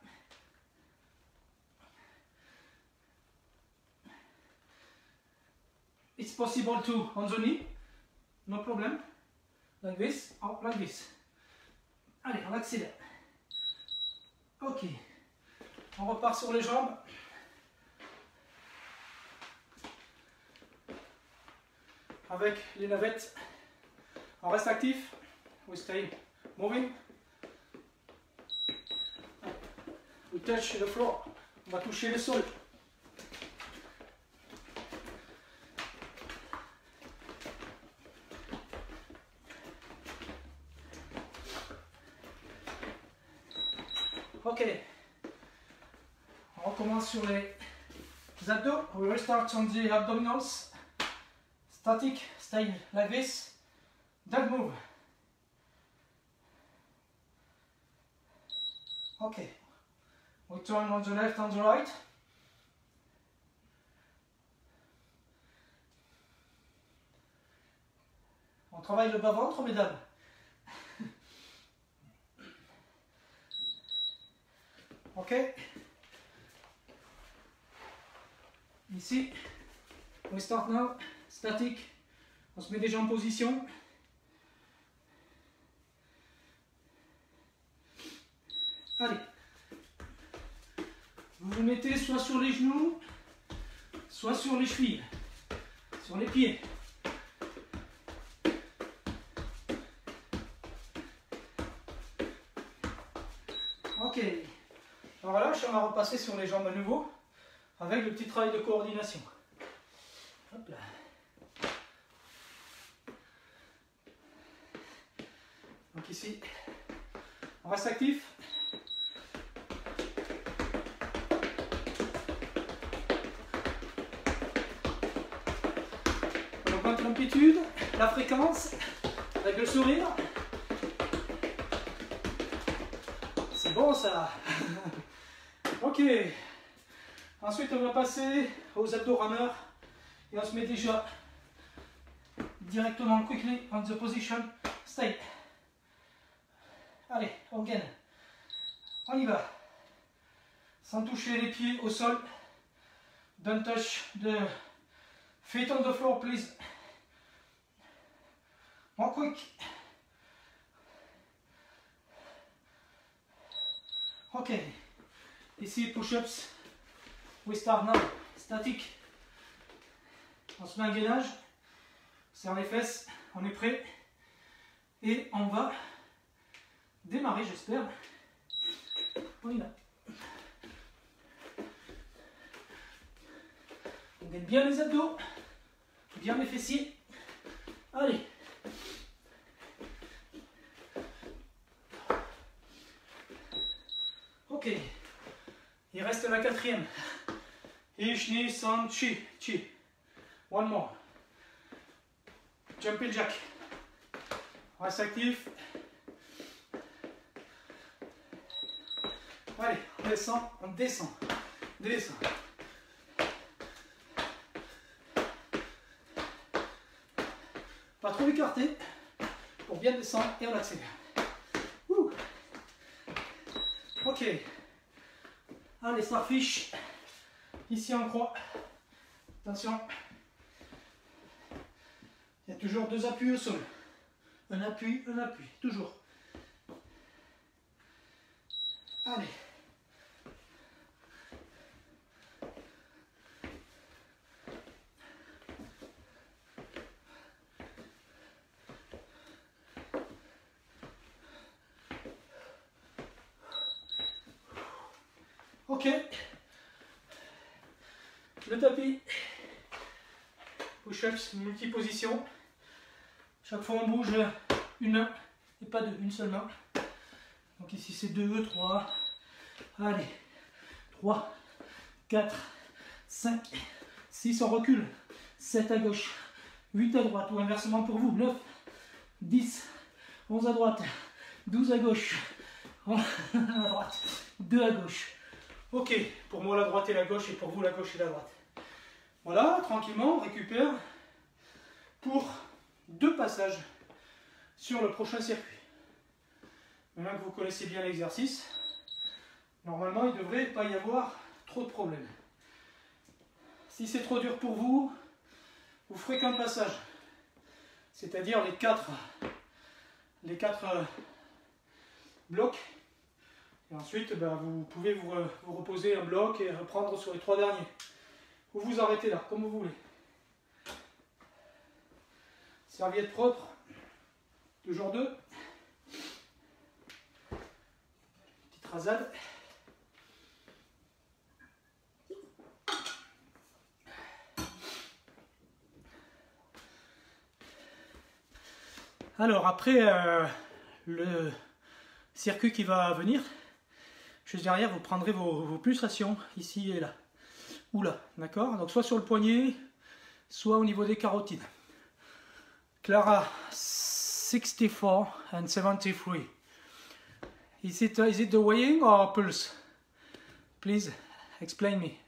It's possible to on the knee, no problem. Like this, or like this. Allez, on accélère. Ok. On repart sur les jambes. Avec les navettes. On reste actif. We stay moving. We touch the floor. On va toucher le sol. Ok, on recommence sur les abdos. We restart on the abdominals. static, stay like this, don't move. Okay, we turn on the left and the right. On travaille le bas-ventre, mesdames. Ok. Ici, we start now, static. On se met déjà en position. Allez. Vous vous mettez soit sur les genoux, soit sur les chevilles, sur les pieds. Ok, alors là, on va repasser sur les jambes à nouveau avec le petit travail de coordination. Hop là. Donc ici, on reste actif. On augmente l'amplitude, la fréquence, avec le sourire. C'est bon ça. Ok. Ensuite on va passer aux abdos rameurs et on se met déjà directement quickly on the position. Stay. Allez, again. On y va. Sans toucher les pieds au sol. Don't touch the feet on the floor please. More quick. Ok, ici push-ups, we start now, statique, on se met un gainage, on serre les fesses, on est prêt et on va démarrer j'espère, on y va. On gagne bien les abdos, bien les fessiers, allez. Ok, il reste la quatrième. Ich, ni, san, chi, chi. One more. Jumping jack. On reste actif. Allez, on descend, on descend, descend. Pas trop écarté pour bien descendre et on accélère. Ouh. Ok. Allez, starfish. Ici on croit. Attention. Il y a toujours deux appuis au sol. Un appui, un appui. Toujours. Allez. Ok, le tapis, push-ups, multi-position. Chaque fois on bouge une main et pas deux, une seule main. Donc ici c'est deux, trois, allez, trois, quatre, cinq, six, on recule, sept à gauche, huit à droite ou inversement pour vous, neuf, dix, onze à droite, douze à gauche, à droite, deux à gauche. Ok, pour moi la droite et la gauche et pour vous la gauche et la droite. Voilà, tranquillement, on récupère pour deux passages sur le prochain circuit. Maintenant que vous connaissez bien l'exercice, normalement il ne devrait pas y avoir trop de problèmes. Si c'est trop dur pour vous, vous ferez qu'un passage. C'est-à-dire les quatre, les quatre blocs. Et ensuite, ben, vous pouvez vous, vous reposer un bloc et reprendre sur les trois derniers. Ou vous arrêtez là, comme vous voulez. Serviette propre, toujours deux. Petite rasade. Alors après euh, le circuit qui va venir, juste derrière, vous prendrez vos, vos pulsations, ici et là, ou là, d'accord? Donc soit sur le poignet, soit au niveau des carotides. Clara, sixty-four and seventy-three. Is it, uh, is it the weighing or pulse? Please, explain me.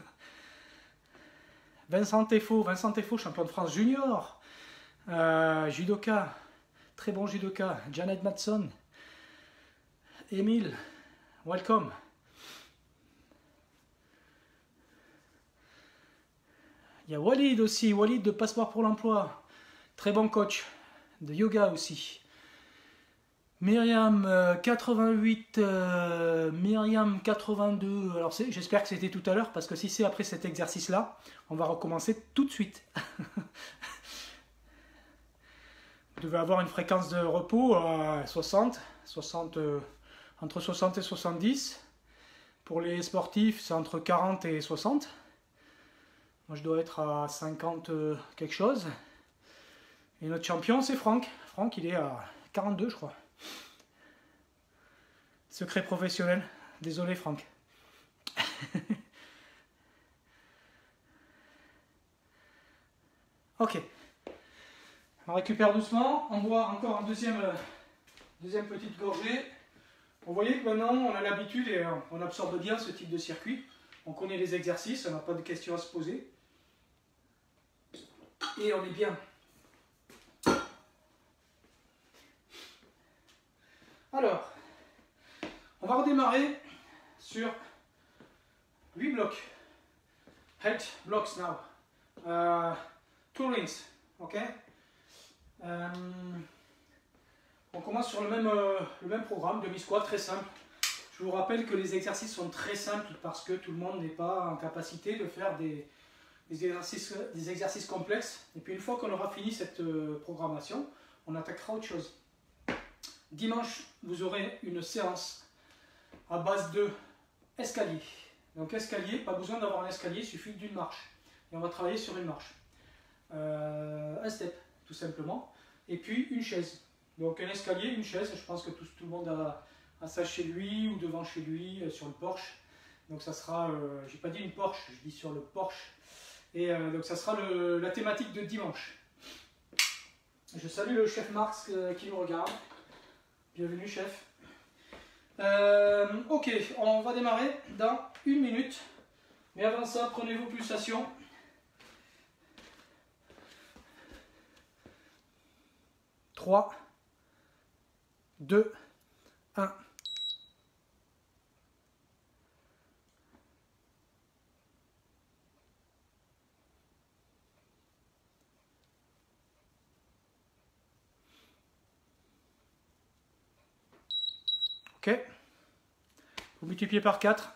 Vincent Tefo, Vincent Tefo, champion de France junior. Euh, judoka, très bon judoka. Janet Matson. Émile, welcome. Il y a Walid aussi, Walid de Passeport pour l'emploi. Très bon coach de yoga aussi. Myriam euh, quatre-vingt-huit, euh, Myriam quatre-vingt-deux. Alors j'espère que c'était tout à l'heure parce que si c'est après cet exercice-là, on va recommencer tout de suite. Vous devez avoir une fréquence de repos à soixante, soixante euh, entre soixante et soixante-dix. Pour les sportifs, c'est entre quarante et soixante. Moi, je dois être à cinquante euh, quelque chose. Et notre champion, c'est Franck. Franck, il est à quarante-deux, je crois. Secret professionnel. Désolé, Franck. Ok. On récupère doucement. On boit encore un deuxième, euh, deuxième petite gorgée. Vous voyez que maintenant, on a l'habitude et on absorbe bien ce type de circuit. On connaît les exercices, on n'a pas de questions à se poser. Et on est bien. Alors, on va redémarrer sur huit blocs. eight blocks now. Uh, two rings, ok? Um, on commence sur le même, euh, le même programme, demi-squat, très simple. Je vous rappelle que les exercices sont très simples parce que tout le monde n'est pas en capacité de faire des, des, exercices, des exercices complexes. Et puis une fois qu'on aura fini cette euh, programmation, on attaquera autre chose. Dimanche, vous aurez une séance à base de escalier. Donc escalier, pas besoin d'avoir un escalier, il suffit d'une marche. Et on va travailler sur une marche. Euh, un step, tout simplement. Et puis une chaise. Donc un escalier, une chaise, je pense que tout, tout le monde a, a ça chez lui ou devant chez lui, euh, sur le porche. Donc ça sera, euh, j'ai pas dit une Porsche, je dis sur le porche. Et euh, donc ça sera le, la thématique de dimanche. Je salue le chef Marx euh, qui nous regarde. Bienvenue chef. Euh, ok, on va démarrer dans une minute. Mais avant ça, prenez vos pulsations. trois, deux, un. Ok. Vous multipliez par quatre.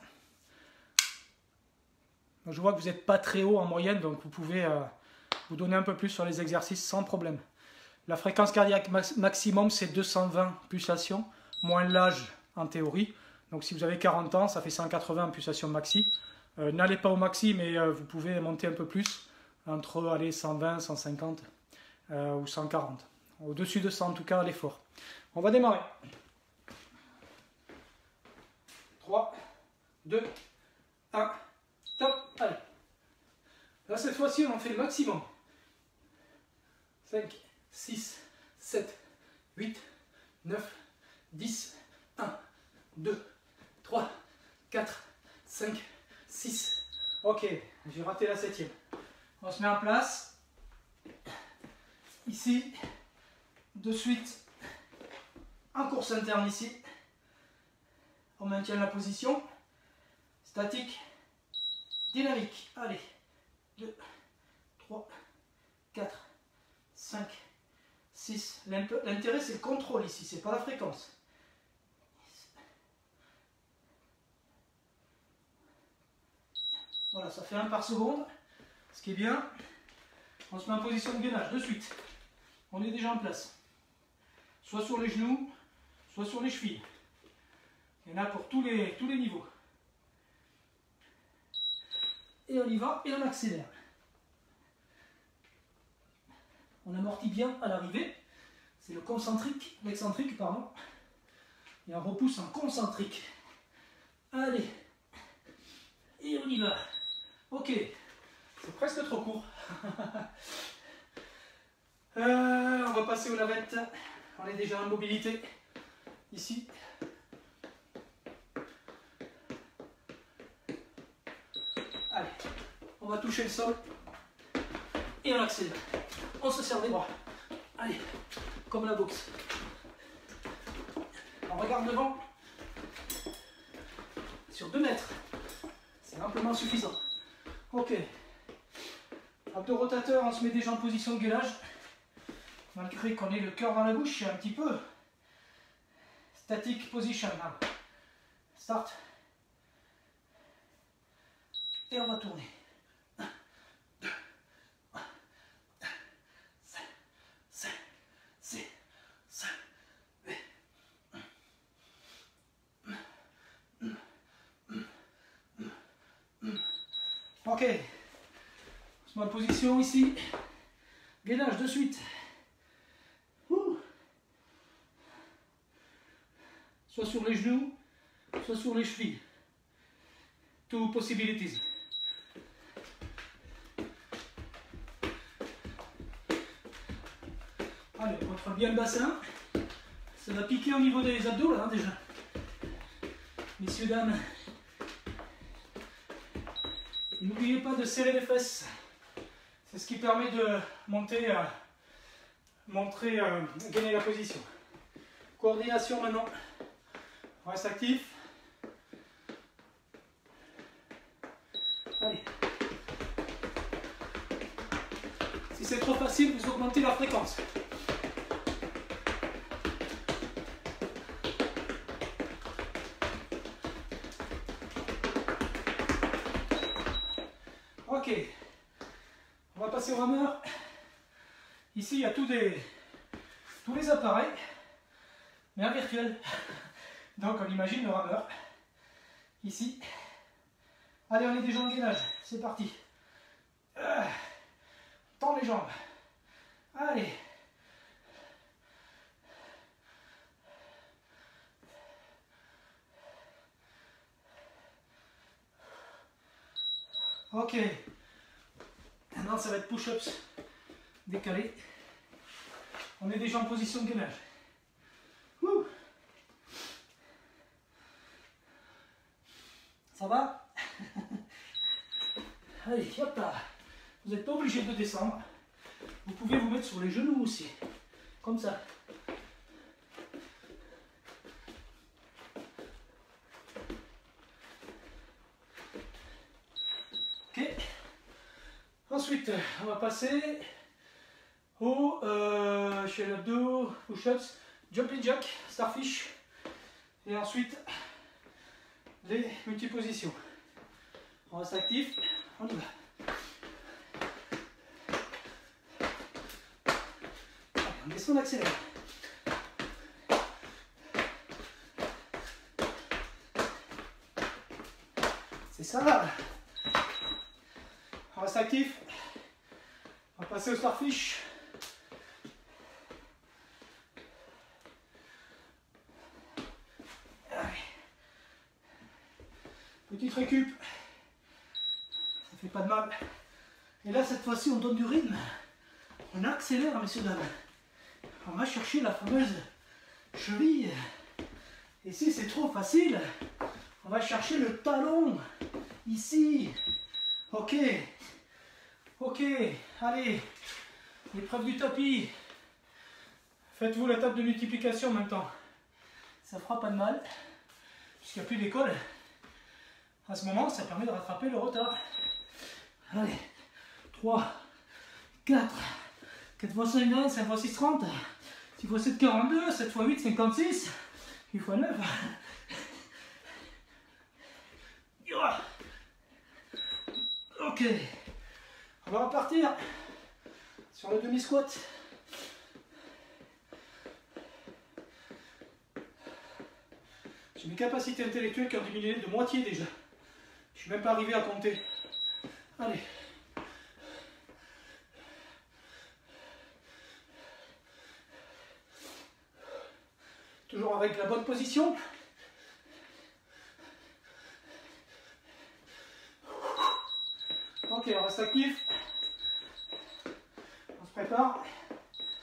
Donc, je vois que vous n'êtes pas très haut en moyenne, donc vous pouvez euh, vous donner un peu plus sur les exercices sans problème. La fréquence cardiaque max maximum, c'est deux cent vingt pulsations, moins l'âge en théorie. Donc si vous avez quarante ans, ça fait cent quatre-vingts pulsations maxi. Euh, N'allez pas au maxi, mais euh, vous pouvez monter un peu plus, entre allez, cent vingt, cent cinquante euh, ou cent quarante. Au-dessus de ça, en tout cas, à l'effort. On va démarrer. trois, deux, un, top, allez. Là, cette fois-ci, on en fait le maximum. cinq, six, sept, huit, neuf, dix, un, deux, trois, quatre, cinq, six. Ok, j'ai raté la septième. On se met en place. Ici, de suite, en course interne ici. On maintient la position. Statique, dynamique. Allez, deux, trois, quatre, cinq, six. L'intérêt, c'est le contrôle ici, c'est pas la fréquence. Voilà, ça fait un par seconde. Ce qui est bien. On se met en position de gainage de suite. On est déjà en place. Soit sur les genoux, soit sur les chevilles. Il y en a pour tous les, tous les niveaux. Et on y va et on accélère. On amortit bien à l'arrivée. C'est le concentrique, l'excentrique, pardon. Et on repousse en concentrique. Allez. Et on y va. Ok. C'est presque trop court. Euh, on va passer aux navettes. On est déjà en mobilité. Ici. Allez, on va toucher le sol. Et on accélère. On se serre les bras. Allez, comme la boxe. On regarde devant. Sur deux mètres. C'est amplement suffisant. Ok. Abdos rotateurs, on se met déjà en position de gainage. Malgré qu'on ait le cœur dans la bouche, un petit peu. Static position. Start. Et on va tourner. un, deux, un, cinq, cinq, six, sept, huit. Ok. On se met en position ici. Gainage de suite. Ouh. Soit sur les genoux, soit sur les chevilles. Two possibilities. Allez, on fera bien le bassin. Ça va piquer au niveau des abdos là hein, déjà. Messieurs, dames. N'oubliez pas de serrer les fesses. C'est ce qui permet de monter, euh, montrer, euh, gagner la position. Coordination maintenant. On reste actif. Allez. Si c'est trop facile, vous augmentez la fréquence. Ok. On va passer au rameur. Ici, il y a tous, des, tous les appareils, mais en virtuel. Donc, on imagine le rameur. Ici. Allez, on est déjà en gainage. C'est parti. Euh, tends les jambes. Allez. Ok. Maintenant, ça va être push-ups décalés. On est déjà en position de gainage. Ouh. Ça va? Allez, hop là. Vous n'êtes pas obligé de descendre. Vous pouvez vous mettre sur les genoux aussi. Comme ça. Ok. Ensuite, on va passer au euh, chez l'abdo, push-ups, jumping jack, starfish. Et ensuite, les multipositions. On reste actif. On y va. Allez, on descend, on accélère. C'est ça. On reste actif. On va passer au starfish. Allez. Petite récup. Ça fait pas de mal. Et là, cette fois-ci, on donne du rythme. On accélère, messieurs, dames. On va chercher la fameuse cheville. Et si c'est trop facile, on va chercher le talon. Ici. Ok. Ok. Allez. L'épreuve du tapis. Faites-vous la table de multiplication maintenant. Ça fera pas de mal. Puisqu'il n'y a plus d'école. À ce moment, ça permet de rattraper le retard. Allez. trois, quatre, quatre fois cinq, vingt, cinq fois six, trente, six fois sept, quarante-deux, sept fois huit, cinquante-six, huit fois neuf. Ok. On va repartir sur le demi-squat. J'ai mes capacités intellectuelles qui ont diminué de moitié déjà. Je suis même pas arrivé à compter. Allez. Toujours avec la bonne position. Ok, on reste actif. On se prépare.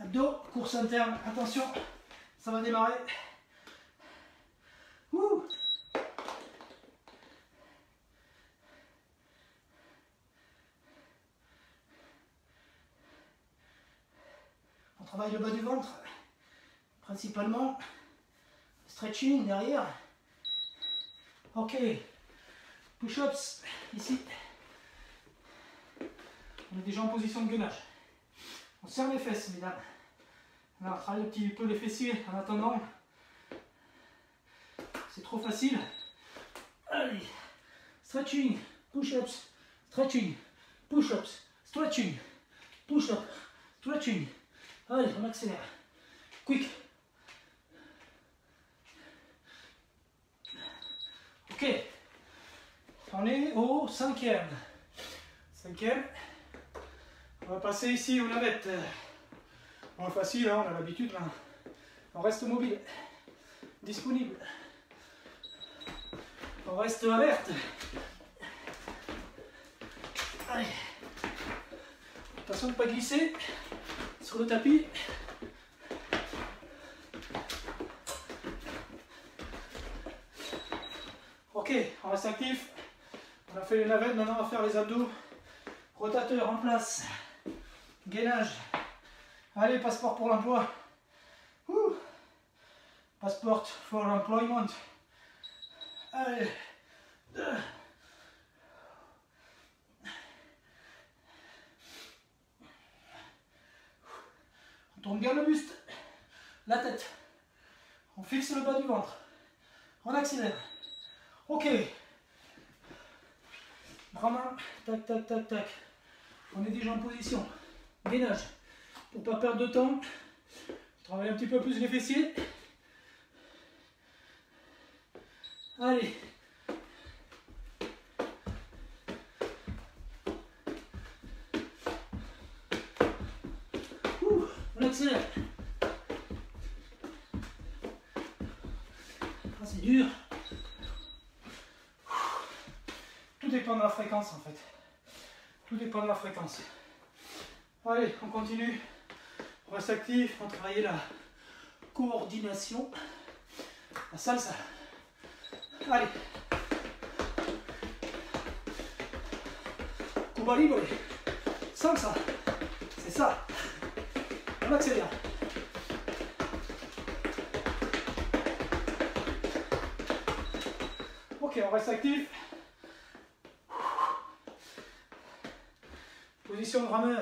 Abdos, course interne, attention, ça va démarrer. Ouh. On travaille le bas du ventre, principalement. Stretching derrière. Ok. Push-ups, ici. On est déjà en position de gainage. On serre les fesses, mesdames. Là, on travaille un petit peu les fessiers en attendant. C'est trop facile. Allez. Stretching, push-ups, stretching, push-ups, stretching, push-up, stretching. Allez, on accélère. Quick. Ok. On est au cinquième. Cinquième. On va passer ici aux navettes. Bon, facile, hein, on a l'habitude là. On reste mobile, disponible. On reste alerte. Allez. Attention de ne pas glisser sur le tapis. Ok, on reste actif. On a fait les navettes, maintenant on va faire les abdos. Rotateur en place. Gainage. Allez, passeport pour l'emploi. Passport for employment. Allez. On tourne bien le buste. La tête. On fixe le bas du ventre. On accélère. Ok. Bras main. Tac, tac, tac, tac. On est déjà en position. Gainage. Pour ne pas perdre de temps, travaille un petit peu plus les fessiers. Allez. Ouh, on accélère. Ah, c'est dur. Tout dépend de la fréquence en fait. Tout dépend de la fréquence. Allez, on continue. On reste actif, on travaille la coordination, la salsa. Allez. Cuba libre, salsa. C'est ça. On accélère. Ok, on reste actif. Position de rameur.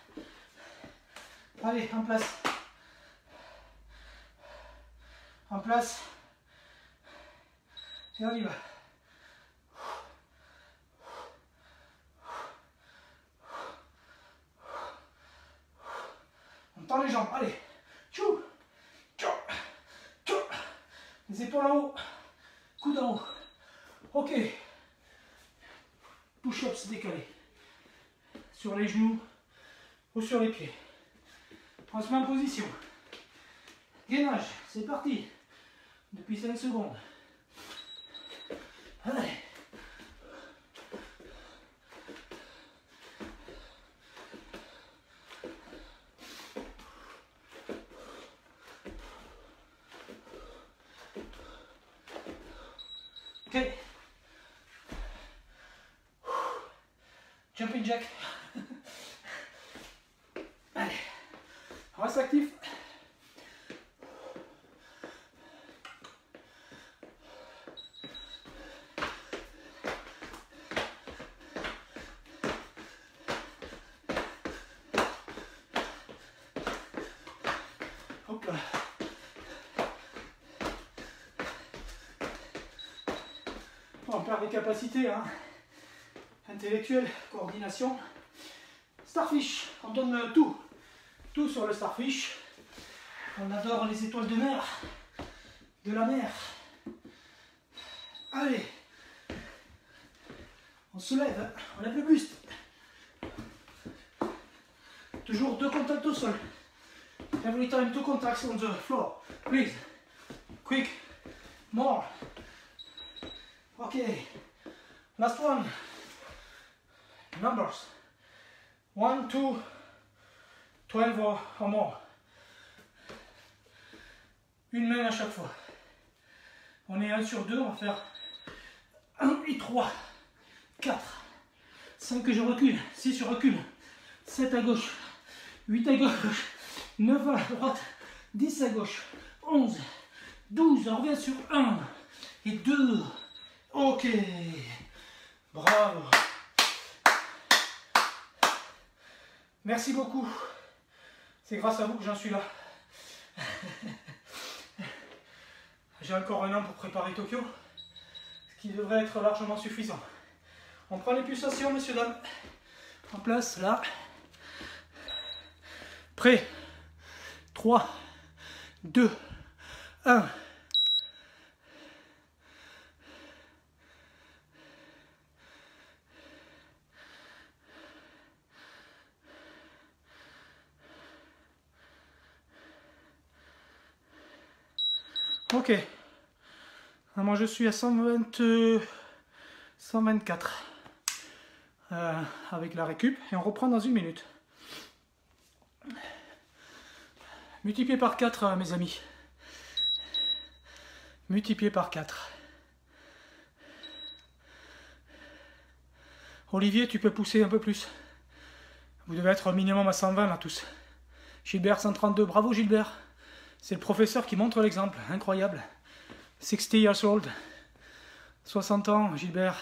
Allez, en place. En place. Et on y va. On tend les jambes. Allez. Tchou. Tchou. Tchou. Les épaules en haut. Coude en haut. Ok. Push-ups décalés. Sur les genoux ou sur les pieds. On se met en position. Gainage, c'est parti. Depuis cinq secondes. Allez. Ok. Jumping jack. Allez. On reste actif. Hop là. On perd des capacités hein. Intellectuelles, coordination. Starfish, on donne tout. Tout sur le starfish. On adore les étoiles de mer. De la mer. Allez. On se lève. On lève le buste. Toujours deux contacts au sol. Every time two contacts on the floor. Please. Quick. More. Okay. Last one. Numbers. One, two, twelve or more. Une main à chaque fois. On est un sur deux, on va faire un et trois, quatre, cinq que je recule, six je recule, sept à gauche, huit à gauche, neuf à droite, dix à gauche, onze, douze, on revient sur un et deux. Ok, bravo. Merci beaucoup. C'est grâce à vous que j'en suis là. J'ai encore un an pour préparer Tokyo, ce qui devrait être largement suffisant. On prend les pulsations, messieurs, dames. En place, là. Prêt. trois, deux, un. Ok. Moi je suis à cent vingt, cent vingt-quatre euh, avec la récup et on reprend dans une minute. Multiplié par quatre, euh, mes amis. Multiplié par quatre. Olivier, tu peux pousser un peu plus. Vous devez être au minimum à cent vingt là tous. Gilbert cent trente-deux, bravo Gilbert. C'est le professeur qui montre l'exemple, incroyable. sixty years old. soixante ans, Gilbert.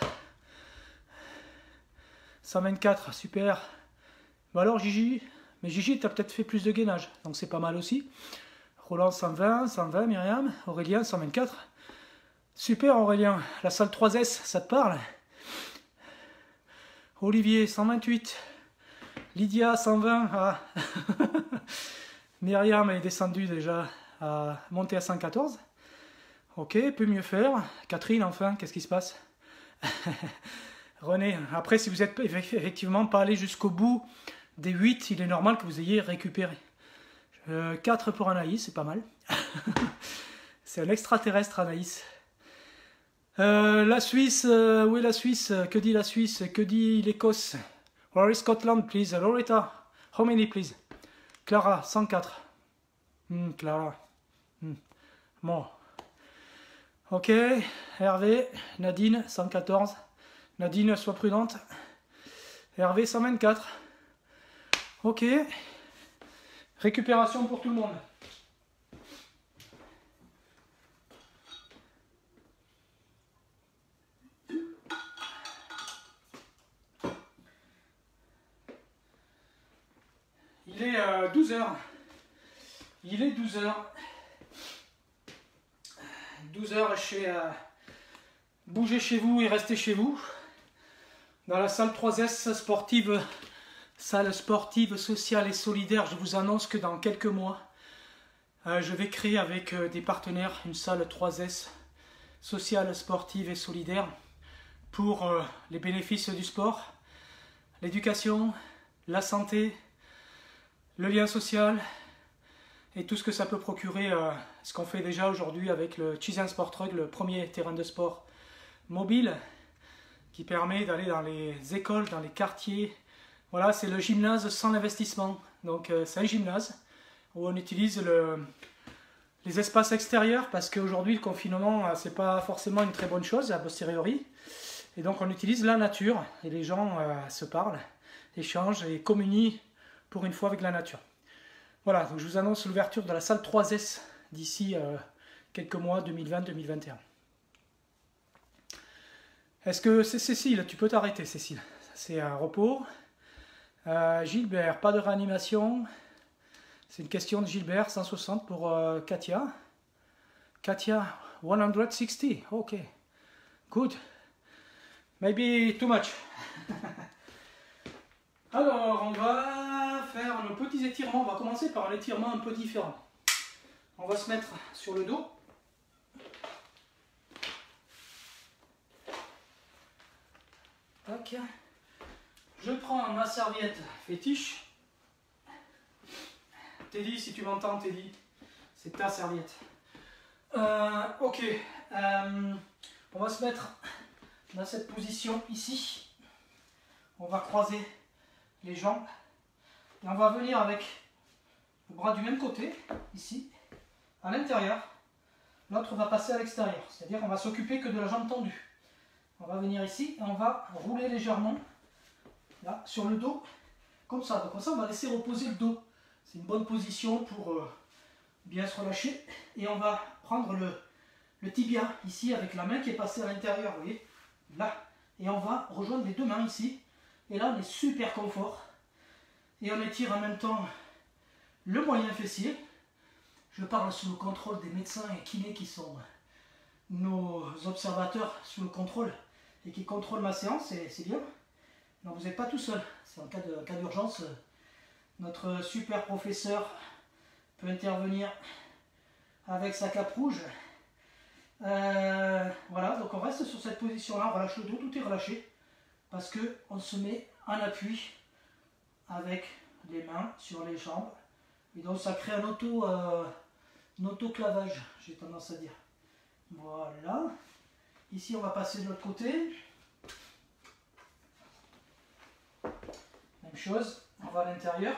cent vingt-quatre, super. Bah alors Gigi, mais Gigi, t'as peut-être fait plus de gainage, donc c'est pas mal aussi. Roland cent vingt, cent vingt, Myriam. Aurélien cent vingt-quatre. Super Aurélien, la salle trois S, ça te parle? Olivier cent vingt-huit. Lydia cent vingt. Ah. Myriam est descendue déjà à monter à cent quatorze. Ok, peut mieux faire. Catherine, enfin, qu'est-ce qui se passe? René, après, si vous n'êtes effectivement pas allé jusqu'au bout des huit, il est normal que vous ayez récupéré. Euh, quatre pour Anaïs, c'est pas mal. C'est un extraterrestre, Anaïs. Euh, la Suisse, euh, où est la Suisse? Que dit la Suisse? Que dit l'Écosse? Where is Scotland, please? Loretta, how many, please? Clara, cent quatre. Hmm, Clara. Hmm. Bon. Ok, Hervé, Nadine, cent quatorze. Nadine, sois prudente. Hervé, cent vingt-quatre. Ok. Récupération pour tout le monde. Il est euh, douze heures. Il est douze heures. douze heures chez... Euh, bougez chez vous et restez chez vous. Dans la salle trois S sportive, salle sportive sociale et solidaire, je vous annonce que dans quelques mois, euh, je vais créer avec euh, des partenaires une salle trois S sociale, sportive et solidaire pour euh, les bénéfices du sport, l'éducation, la santé, le lien social et tout ce que ça peut procurer, euh, ce qu'on fait déjà aujourd'hui avec le Chizen Sport Truck, le premier terrain de sport mobile qui permet d'aller dans les écoles, dans les quartiers. Voilà, c'est le gymnase sans investissement. Donc euh, c'est un gymnase où on utilise le, les espaces extérieurs parce qu'aujourd'hui le confinement, c'est pas forcément une très bonne chose a posteriori. Et donc on utilise la nature et les gens euh, se parlent, échangent et communient pour une fois avec la nature. Voilà, donc je vous annonce l'ouverture de la salle trois S d'ici euh, quelques mois, deux mille vingt deux mille vingt et un. Est-ce que c'est Cécile? Tu peux t'arrêter, Cécile. C'est un repos. Euh, Gilbert, pas de réanimation. C'est une question de Gilbert, cent soixante pour euh, Katia. Katia, one hundred sixty. Ok. Good. Maybe too much. Alors, on va faire nos petits étirements. On va commencer par un étirement un peu différent. On va se mettre sur le dos. Tac. Je prends ma serviette fétiche. Teddy, si tu m'entends, Teddy, c'est ta serviette. Euh, ok. Euh, on va se mettre dans cette position ici. On va croiser les jambes. Et on va venir avec le bras du même côté, ici, à l'intérieur. l'autre va passer à l'extérieur. C'est-à-dire qu'on va s'occuper que de la jambe tendue. On va venir ici et on va rouler légèrement là sur le dos, comme ça. Donc comme ça, on va laisser reposer le dos. C'est une bonne position pour euh, bien se relâcher. Et on va prendre le, le tibia ici avec la main qui est passée à l'intérieur, vous voyez, là. Et on va rejoindre les deux mains ici. Et là, on est super confort. Et on étire en même temps le moyen fessier. Je parle sous le contrôle des médecins et kinés qui sont nos observateurs sous le contrôle et qui contrôlent ma séance, et c'est bien. Non, vous n'êtes pas tout seul. C'est en cas de, cas d'urgence, notre super professeur peut intervenir avec sa cape rouge. Euh, voilà, donc on reste sur cette position-là, on relâche le dos, tout est relâché, parce qu'on se met en appui avec les mains sur les jambes. Et donc ça crée un auto, euh, un autoclavage, j'ai tendance à dire. Voilà. Ici on va passer de l'autre côté. Même chose, on va à l'intérieur.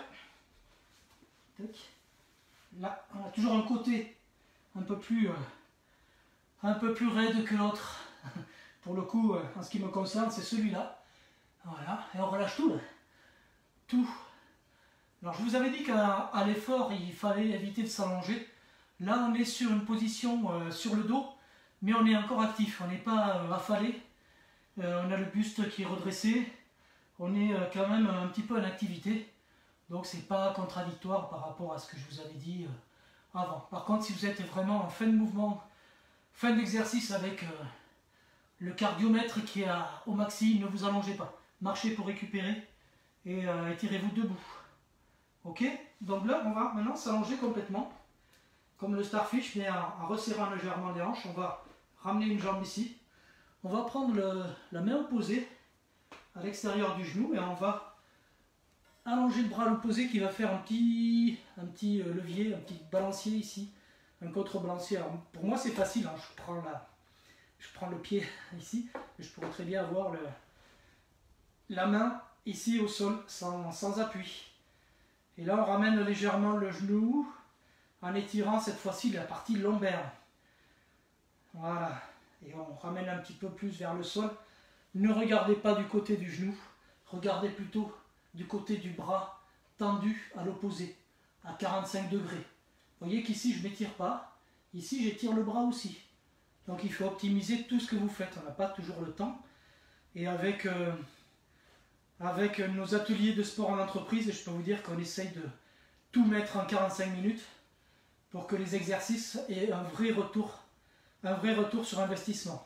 Là, on a toujours un côté un peu plus, euh, un peu plus raide que l'autre. Pour le coup, euh, en ce qui me concerne, c'est celui-là. Voilà, et on relâche tout. Là. Tout. Alors je vous avais dit qu'à l'effort, il fallait éviter de s'allonger. Là, on est sur une position euh, sur le dos, mais on est encore actif. On n'est pas euh, affalé. Euh, on a le buste qui est redressé. On est euh, quand même un petit peu en activité. Donc c'est pas contradictoire par rapport à ce que je vous avais dit euh, avant. Par contre, si vous êtes vraiment en fin de mouvement, fin d'exercice avec euh, le cardiomètre qui est à, au maxi, ne vous allongez pas. Marchez pour récupérer et euh, étirez-vous debout. Ok? Donc là, on va maintenant s'allonger complètement, comme le starfish, mais en, en resserrant légèrement les hanches. On va ramener une jambe ici. On va prendre le, la main opposée à l'extérieur du genou et on va allonger le bras à l'opposé qui va faire un petit, un petit levier, un petit balancier ici, un contrebalancier. Alors, pour moi c'est facile, hein. je, prends la, je prends le pied ici, et je pourrais très bien avoir le, la main ici au sol sans, sans appui. Et là on ramène légèrement le genou en étirant cette fois-ci la partie lombaire. Voilà, et on ramène un petit peu plus vers le sol. Ne regardez pas du côté du genou, regardez plutôt du côté du bras tendu à l'opposé, à quarante-cinq degrés. Vous voyez qu'ici je ne m'étire pas, ici j'étire le bras aussi. Donc il faut optimiser tout ce que vous faites, on n'a pas toujours le temps. Et avec, euh, avec nos ateliers de sport en entreprise, je peux vous dire qu'on essaye de tout mettre en quarante-cinq minutes pour que les exercices aient un vrai retour, un vrai retour sur investissement.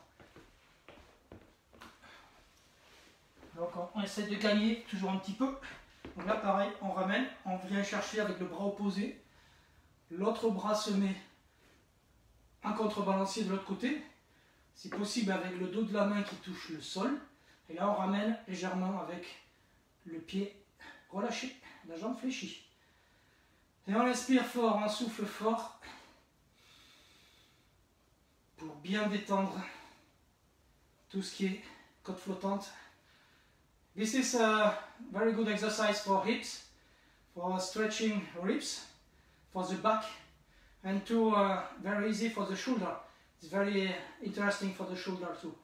Donc on, on essaie de gagner toujours un petit peu. Donc là pareil, on ramène, on vient chercher avec le bras opposé. L'autre bras se met en contrebalancier de l'autre côté. Si possible avec le dos de la main qui touche le sol. Et là on ramène légèrement avec le pied relâché, la jambe fléchie. Et on inspire fort, on souffle fort. Pour bien détendre tout ce qui est côte flottante. This is a very good exercise for hips, for stretching ribs, for the back, and too uh, very easy for the shoulder. It's very interesting for the shoulder too.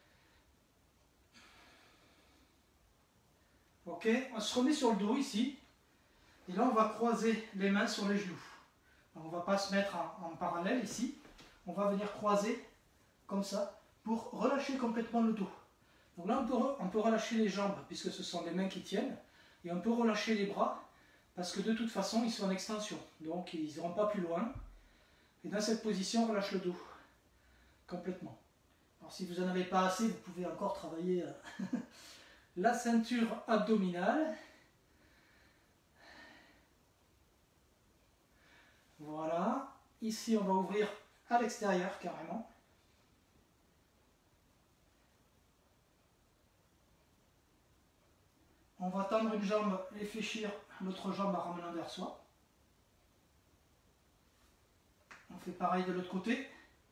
Ok, on se remet sur le dos ici, et là on va croiser les mains sur les genoux. Alors, on ne va pas se mettre en, en parallèle ici, on va venir croiser comme ça pour relâcher complètement le dos. Donc là, on peut, on peut relâcher les jambes, puisque ce sont les mains qui tiennent, et on peut relâcher les bras, parce que de toute façon, ils sont en extension, donc ils n'iront pas plus loin. Et dans cette position, on relâche le dos, complètement. Alors si vous n'en avez pas assez, vous pouvez encore travailler la ceinture abdominale. Voilà, ici on va ouvrir à l'extérieur carrément. On va tendre une jambe et fléchir l'autre jambe en ramenant vers soi. On fait pareil de l'autre côté.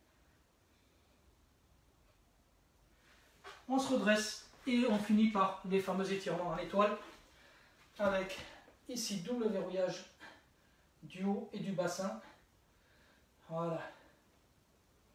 On se redresse et on finit par les fameux étirements en étoile avec ici double verrouillage du haut et du bassin. Voilà.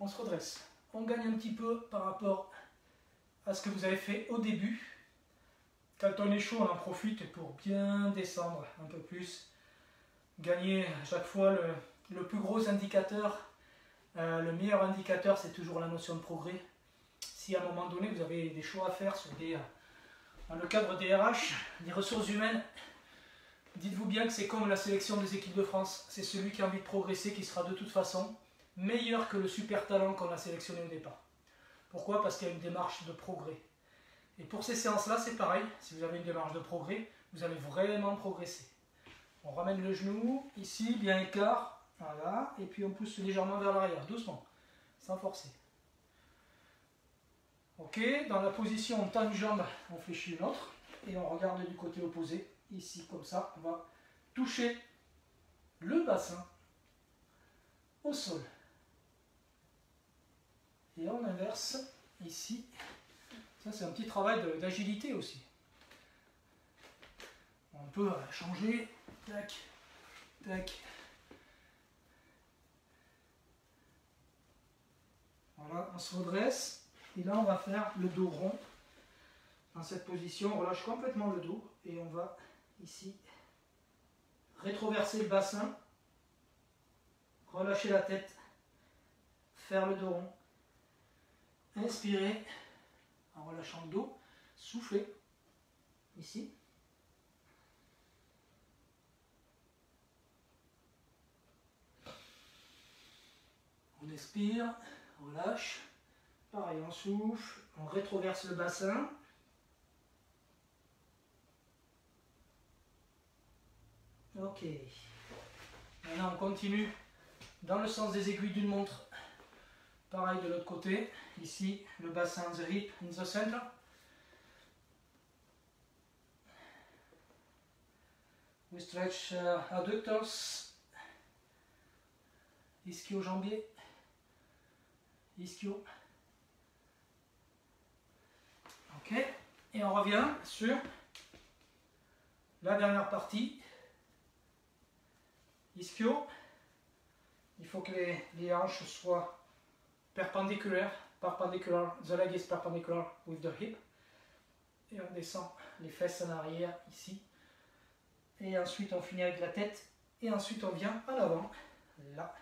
on se redresse. On gagne un petit peu par rapport à ce que vous avez fait au début. Quand on est chaud, on en profite pour bien descendre un peu plus. Gagner à chaque fois le, le plus gros indicateur. Euh, le meilleur indicateur, c'est toujours la notion de progrès. Si à un moment donné, vous avez des choix à faire sur des, dans le cadre des R H, des ressources humaines, dites-vous bien que c'est comme la sélection des équipes de France. C'est celui qui a envie de progresser qui sera de toute façon meilleur que le super talent qu'on a sélectionné au départ. Pourquoi? Parce qu'il y a une démarche de progrès. Et pour ces séances-là, c'est pareil. Si vous avez une démarche de progrès, vous allez vraiment progresser. On ramène le genou, ici, bien écart, voilà, et puis on pousse légèrement vers l'arrière, doucement, sans forcer. Ok, dans la position on tend une jambe, on fléchit une autre, et on regarde du côté opposé, ici, comme ça, on va toucher le bassin au sol. Et on inverse, ici, ça c'est un petit travail d'agilité aussi. On peut changer, tac, tac. Voilà, on se redresse, et là on va faire le dos rond. Dans cette position, on relâche complètement le dos, et on va ici rétroverser le bassin, relâcher la tête, faire le dos rond. Inspirez en relâchant le dos, soufflez ici. On expire, on relâche. Pareil, on souffle, on rétroverse le bassin. Ok. Maintenant, on continue dans le sens des aiguilles d'une montre. Pareil de l'autre côté. Ici, le bassin, the hip in the center. We stretch uh, adductors. Ischio-jambier. Ischio. Ok. Et on revient sur la dernière partie. Ischio. Il faut que les, les hanches soient perpendiculaires. Perpendicular. The leg is perpendicular with the hip. Et on descend les fesses en arrière ici. Et ensuite on finit avec la tête. Et ensuite on vient à l'avant. Là.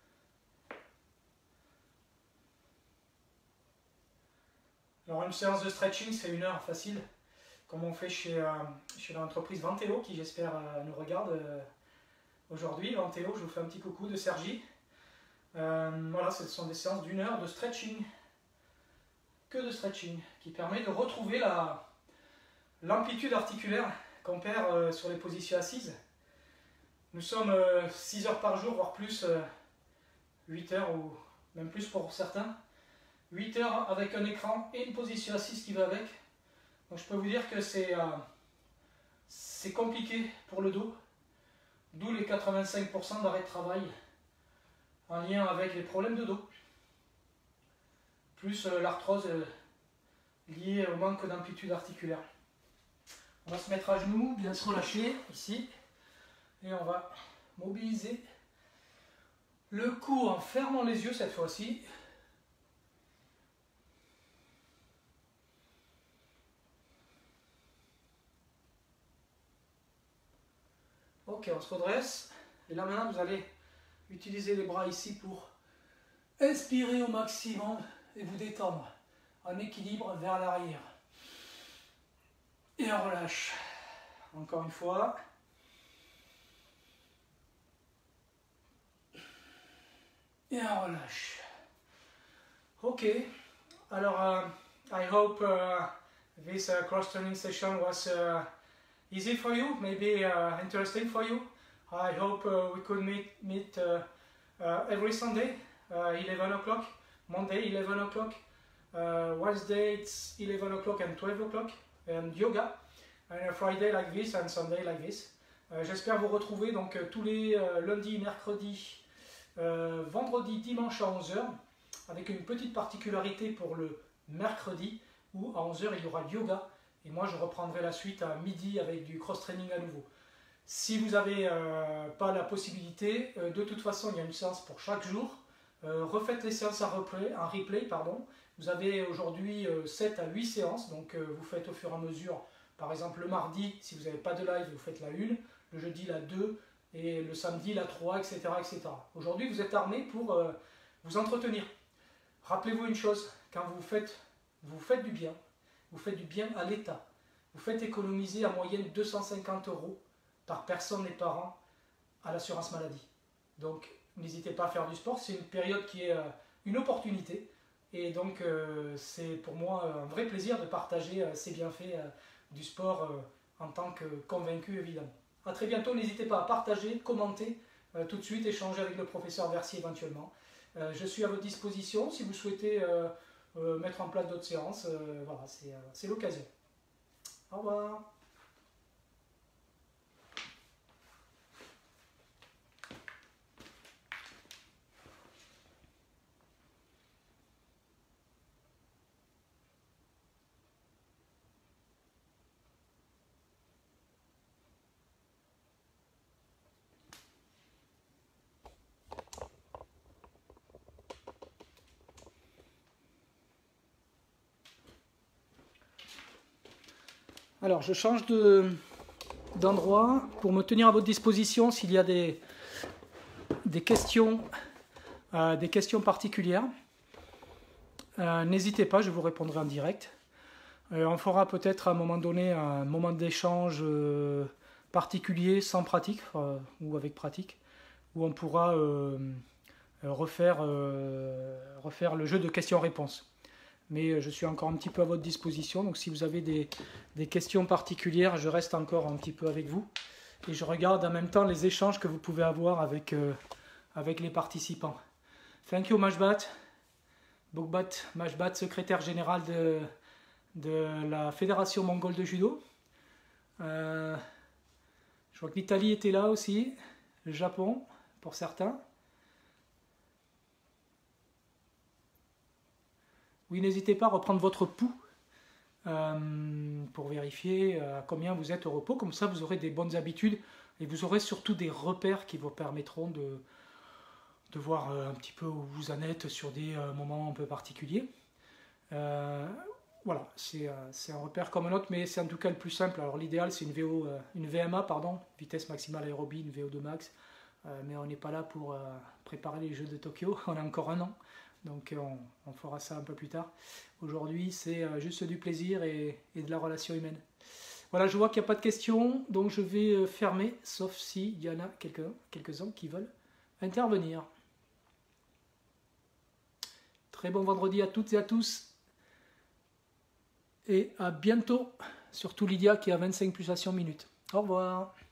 Alors une séance de stretching, c'est une heure facile, comme on fait chez, euh, chez l'entreprise Venteo, qui j'espère euh, nous regarde euh, aujourd'hui. Venteo, je vous fais un petit coucou de Sergi. Euh, voilà, ce sont des séances d'une heure de stretching, que de stretching, qui permet de retrouver la, l'amplitude articulaire qu'on perd euh, sur les positions assises. Nous sommes euh, six heures par jour, voire plus, euh, huit heures ou même plus pour certains. huit heures avec un écran et une position assise qui va avec. Donc je peux vous dire que c'est euh, c'est compliqué pour le dos. D'où les quatre-vingt-cinq pour cent d'arrêt de travail en lien avec les problèmes de dos. Plus euh, l'arthrose euh, liée au manque d'amplitude articulaire. On va se mettre à genoux, bien se relâcher ici. Et on va mobiliser le cou en fermant les yeux cette fois-ci. Ok, on se redresse. Et là maintenant, vous allez utiliser les bras ici pour inspirer au maximum et vous détendre en équilibre vers l'arrière. Et on relâche. Encore une fois. Et on relâche. Ok. Alors, uh, I hope uh, this uh, cross-training session was uh, easy for you, maybe uh, interesting for you. I hope uh, we could meet, meet uh, uh, every Sunday, uh, eleven o'clock, Monday, eleven o'clock, uh, Wednesday, it's eleven o'clock and twelve o'clock, and yoga, and a Friday like this, and Sunday like this. Uh, J'espère vous retrouver donc uh, tous les uh, lundis, mercredis, uh, vendredi, dimanche à onze heures, avec une petite particularité pour le mercredi, où à onze heures il y aura yoga. Et moi, je reprendrai la suite à midi avec du cross-training à nouveau. Si vous n'avez euh, pas la possibilité, euh, de toute façon, il y a une séance pour chaque jour. Euh, refaites les séances en replay, en replay pardon. Vous avez aujourd'hui euh, sept à huit séances, donc euh, vous faites au fur et à mesure. Par exemple, le mardi, si vous n'avez pas de live, vous faites la une, le jeudi la deux, et le samedi la trois, et cetera et cetera. Aujourd'hui, vous êtes armé pour euh, vous entretenir. Rappelez-vous une chose, quand vous faites, vous faites du bien, vous faites du bien à l'État. Vous faites économiser en moyenne deux cent cinquante euros par personne et par an à l'assurance maladie. Donc, n'hésitez pas à faire du sport, c'est une période qui est euh, une opportunité. Et donc, euh, c'est pour moi un vrai plaisir de partager euh, ces bienfaits euh, du sport euh, en tant que convaincu, évidemment. A très bientôt, n'hésitez pas à partager, commenter, euh, tout de suite, échanger avec le professeur Versier éventuellement. Euh, je suis à votre disposition si vous souhaitez euh, euh, mettre en place d'autres séances. Euh, voilà, c'est euh, c'est l'occasion. Au revoir. Alors, je change de, d'endroit pour me tenir à votre disposition s'il y a des, des, questions, euh, des questions particulières. Euh, n'hésitez pas, je vous répondrai en direct. Euh, on fera peut-être à un moment donné un moment d'échange euh, particulier sans pratique euh, ou avec pratique, où on pourra euh, refaire, euh, refaire le jeu de questions-réponses. Mais je suis encore un petit peu à votre disposition, donc si vous avez des, des questions particulières, je reste encore un petit peu avec vous. Et je regarde en même temps les échanges que vous pouvez avoir avec, euh, avec les participants. Thank you Majbat, Bokbat Majbat, secrétaire général de, de la Fédération Mongole de Judo. Euh, je vois que l'Italie était là aussi, le Japon pour certains. Oui, n'hésitez pas à reprendre votre pouls euh, pour vérifier à combien vous êtes au repos. Comme ça, vous aurez des bonnes habitudes et vous aurez surtout des repères qui vous permettront de, de voir un petit peu où vous en êtes sur des moments un peu particuliers. Euh, voilà, c'est un repère comme un autre, mais c'est en tout cas le plus simple. Alors l'idéal, c'est une, une V M A, pardon, vitesse maximale aérobie, une V O deux max. Euh, mais on n'est pas là pour euh, préparer les Jeux de Tokyo, on a encore un an. Donc on, on fera ça un peu plus tard. Aujourd'hui, c'est juste du plaisir et, et de la relation humaine. Voilà, je vois qu'il n'y a pas de questions, donc je vais fermer, sauf s'il y en a quelques-uns quelques-uns qui veulent intervenir. Très bon vendredi à toutes et à tous. Et à bientôt, surtout Lydia qui a vingt-cinq pulsations minutes. Au revoir.